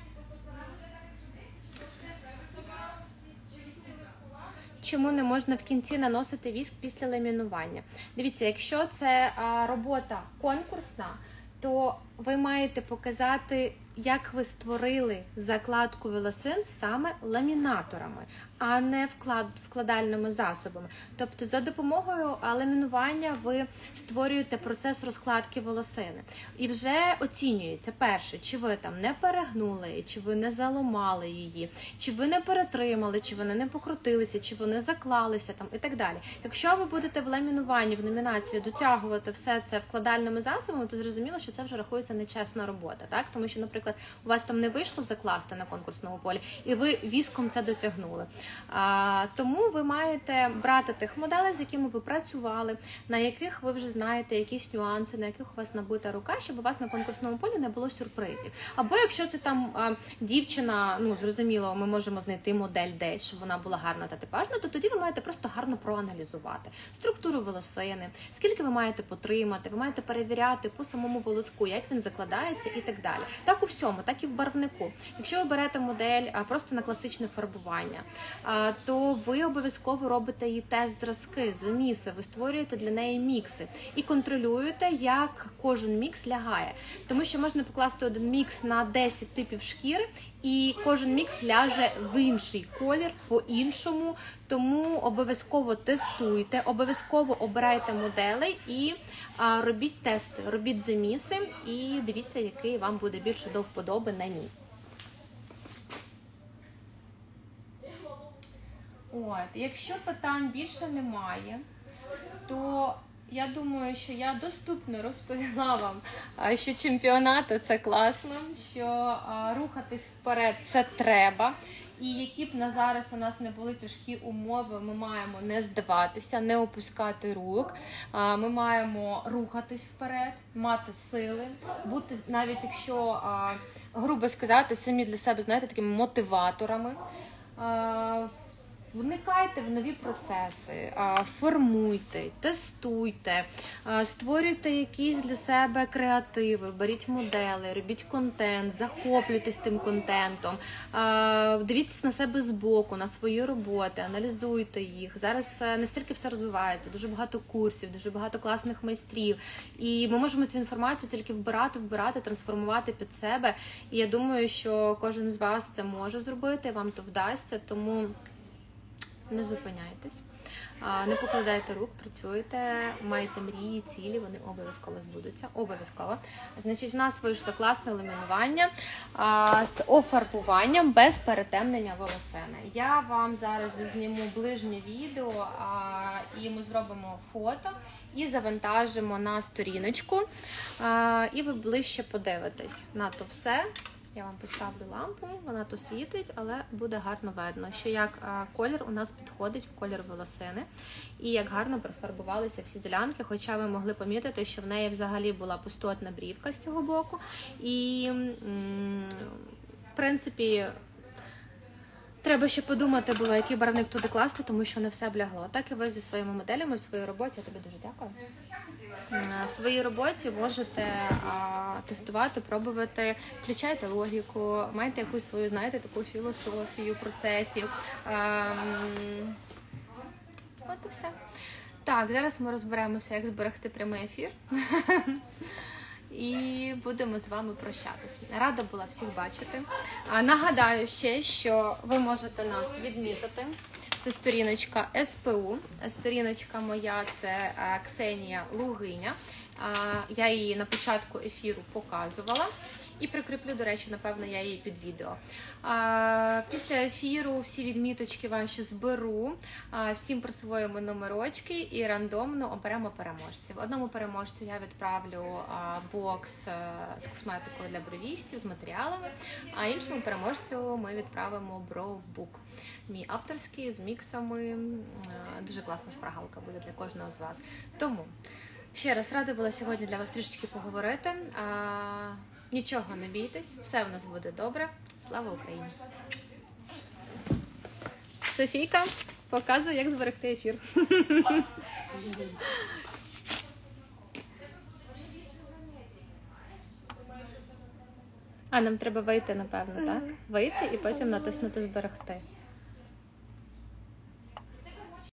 C: чому не можна в кінці наносити віск після ламінування? Дивіться, якщо це а, робота конкурсна, то ви маєте показати, як ви створили закладку волосин саме ламінаторами, а не вклад, вкладальними засобами. Тобто за допомогою ламінування ви створюєте процес розкладки волосини. І вже оцінюється, перше, чи ви там не перегнули, чи ви не заломали її, чи ви не перетримали, чи вони не покрутилися, чи вони заклалися там і так далі. Якщо ви будете в ламінуванні, в номінацію дотягувати все це вкладальними засобами, то зрозуміло, що це вже рахується нечесна робота, так? Тому що, наприклад, у вас там не вийшло закласти на конкурсному полі, і ви віском це дотягнули. А, тому ви маєте брати тих моделей, з якими ви працювали, на яких ви вже знаєте якісь нюанси, на яких у вас набита рука, щоб у вас на конкурсному полі не було сюрпризів. Або якщо це там а, дівчина, ну, зрозуміло, ми можемо знайти модель десь, щоб вона була гарна та типажна, то тоді ви маєте просто гарно проаналізувати структуру волосини, скільки ви маєте потримати, ви маєте перевіряти по самому волоску, як він закладається і так далі. Так у всьому, так і в барвнику. Якщо ви берете модель а, просто на класичне фарбування, а, то ви обов'язково робите її тест-зразки, заміси, ви створюєте для неї мікси і контролюєте, як кожен мікс лягає. Тому що можна покласти один мікс на десять типів шкіри, і кожен мікс ляже в інший колір, по-іншому, тому обов'язково тестуйте, обов'язково обирайте моделей і а, робіть тести, робіть заміси і дивіться, який вам буде більше до вподоби на ній. От, якщо питань більше немає, то я думаю, що я доступно розповіла вам, а, що чемпіонати – це класно, що а, рухатись вперед – це треба. І які б на зараз у нас не були тяжкі умови, ми маємо не здаватися, не опускати рук. А, ми маємо рухатись вперед, мати сили, бути, навіть якщо, а, грубо сказати, самі для себе, знаєте, такими мотиваторами. А, Вникайте в нові процеси, формуйте, тестуйте, створюйте якісь для себе креативи, беріть модели, робіть контент, захоплюйтесь тим контентом, дивіться на себе збоку, на свої роботи, аналізуйте їх. Зараз настільки все розвивається, дуже багато курсів, дуже багато класних майстрів. І ми можемо цю інформацію тільки вбирати, вбирати, трансформувати під себе. І я думаю, що кожен з вас це може зробити, вам то вдасться, тому не зупиняйтесь, не покладайте рук, працюйте, майте мрії, цілі, вони обов'язково збудуться. Обов'язково. Значить, в нас вийшло класне ламінування з офарбуванням без перетемнення волосини. Я вам зараз зніму ближнє відео і ми зробимо фото і завантажимо на сторіночку. І ви ближче подивитесь на то все. Я вам поставлю лампу, вона тут світить, але буде гарно видно, що як колір у нас підходить в колір волосини і як гарно профарбувалися всі ділянки, хоча ви могли помітити, що в неї взагалі була пустотна брівка з цього боку. І, в принципі, треба ще подумати було, який барвник туди класти, тому що не все блягло. Так і ви зі своїми моделями в своїй роботі, я тобі дуже дякую. В своїй роботі можете а, тестувати, пробувати, включайте логіку, майте якусь свою, знаєте, таку філософію процесів. А, от і все. Так, зараз ми розберемося, як зберегти прямий ефір. І будемо з вами прощатися. Рада була всіх бачити. А, нагадаю ще, що ви можете нас відмітити. Це сторіночка ес пе у. Сторіночка моя – це Ксенія Лугиня. Я її на початку ефіру показувала. І прикріплю, до речі, напевно, я її під відео. Після ефіру всі відміточки ваші зберу, всім присвоїмо номерочки і рандомно оберемо переможців. Одному переможцю я відправлю бокс з косметикою для бровістів, з матеріалами, а іншому переможцю ми відправимо броубук. Мій авторський, з міксами. Дуже класна шпаргалка буде для кожного з вас. Тому, ще раз, рада була сьогодні для вас трішечки поговорити. Нічого не бійтесь, все в нас буде добре. Слава Україні! Софійка, показує, як зберегти ефір. А, нам треба вийти, напевно, так? Вийти і потім натиснути зберегти.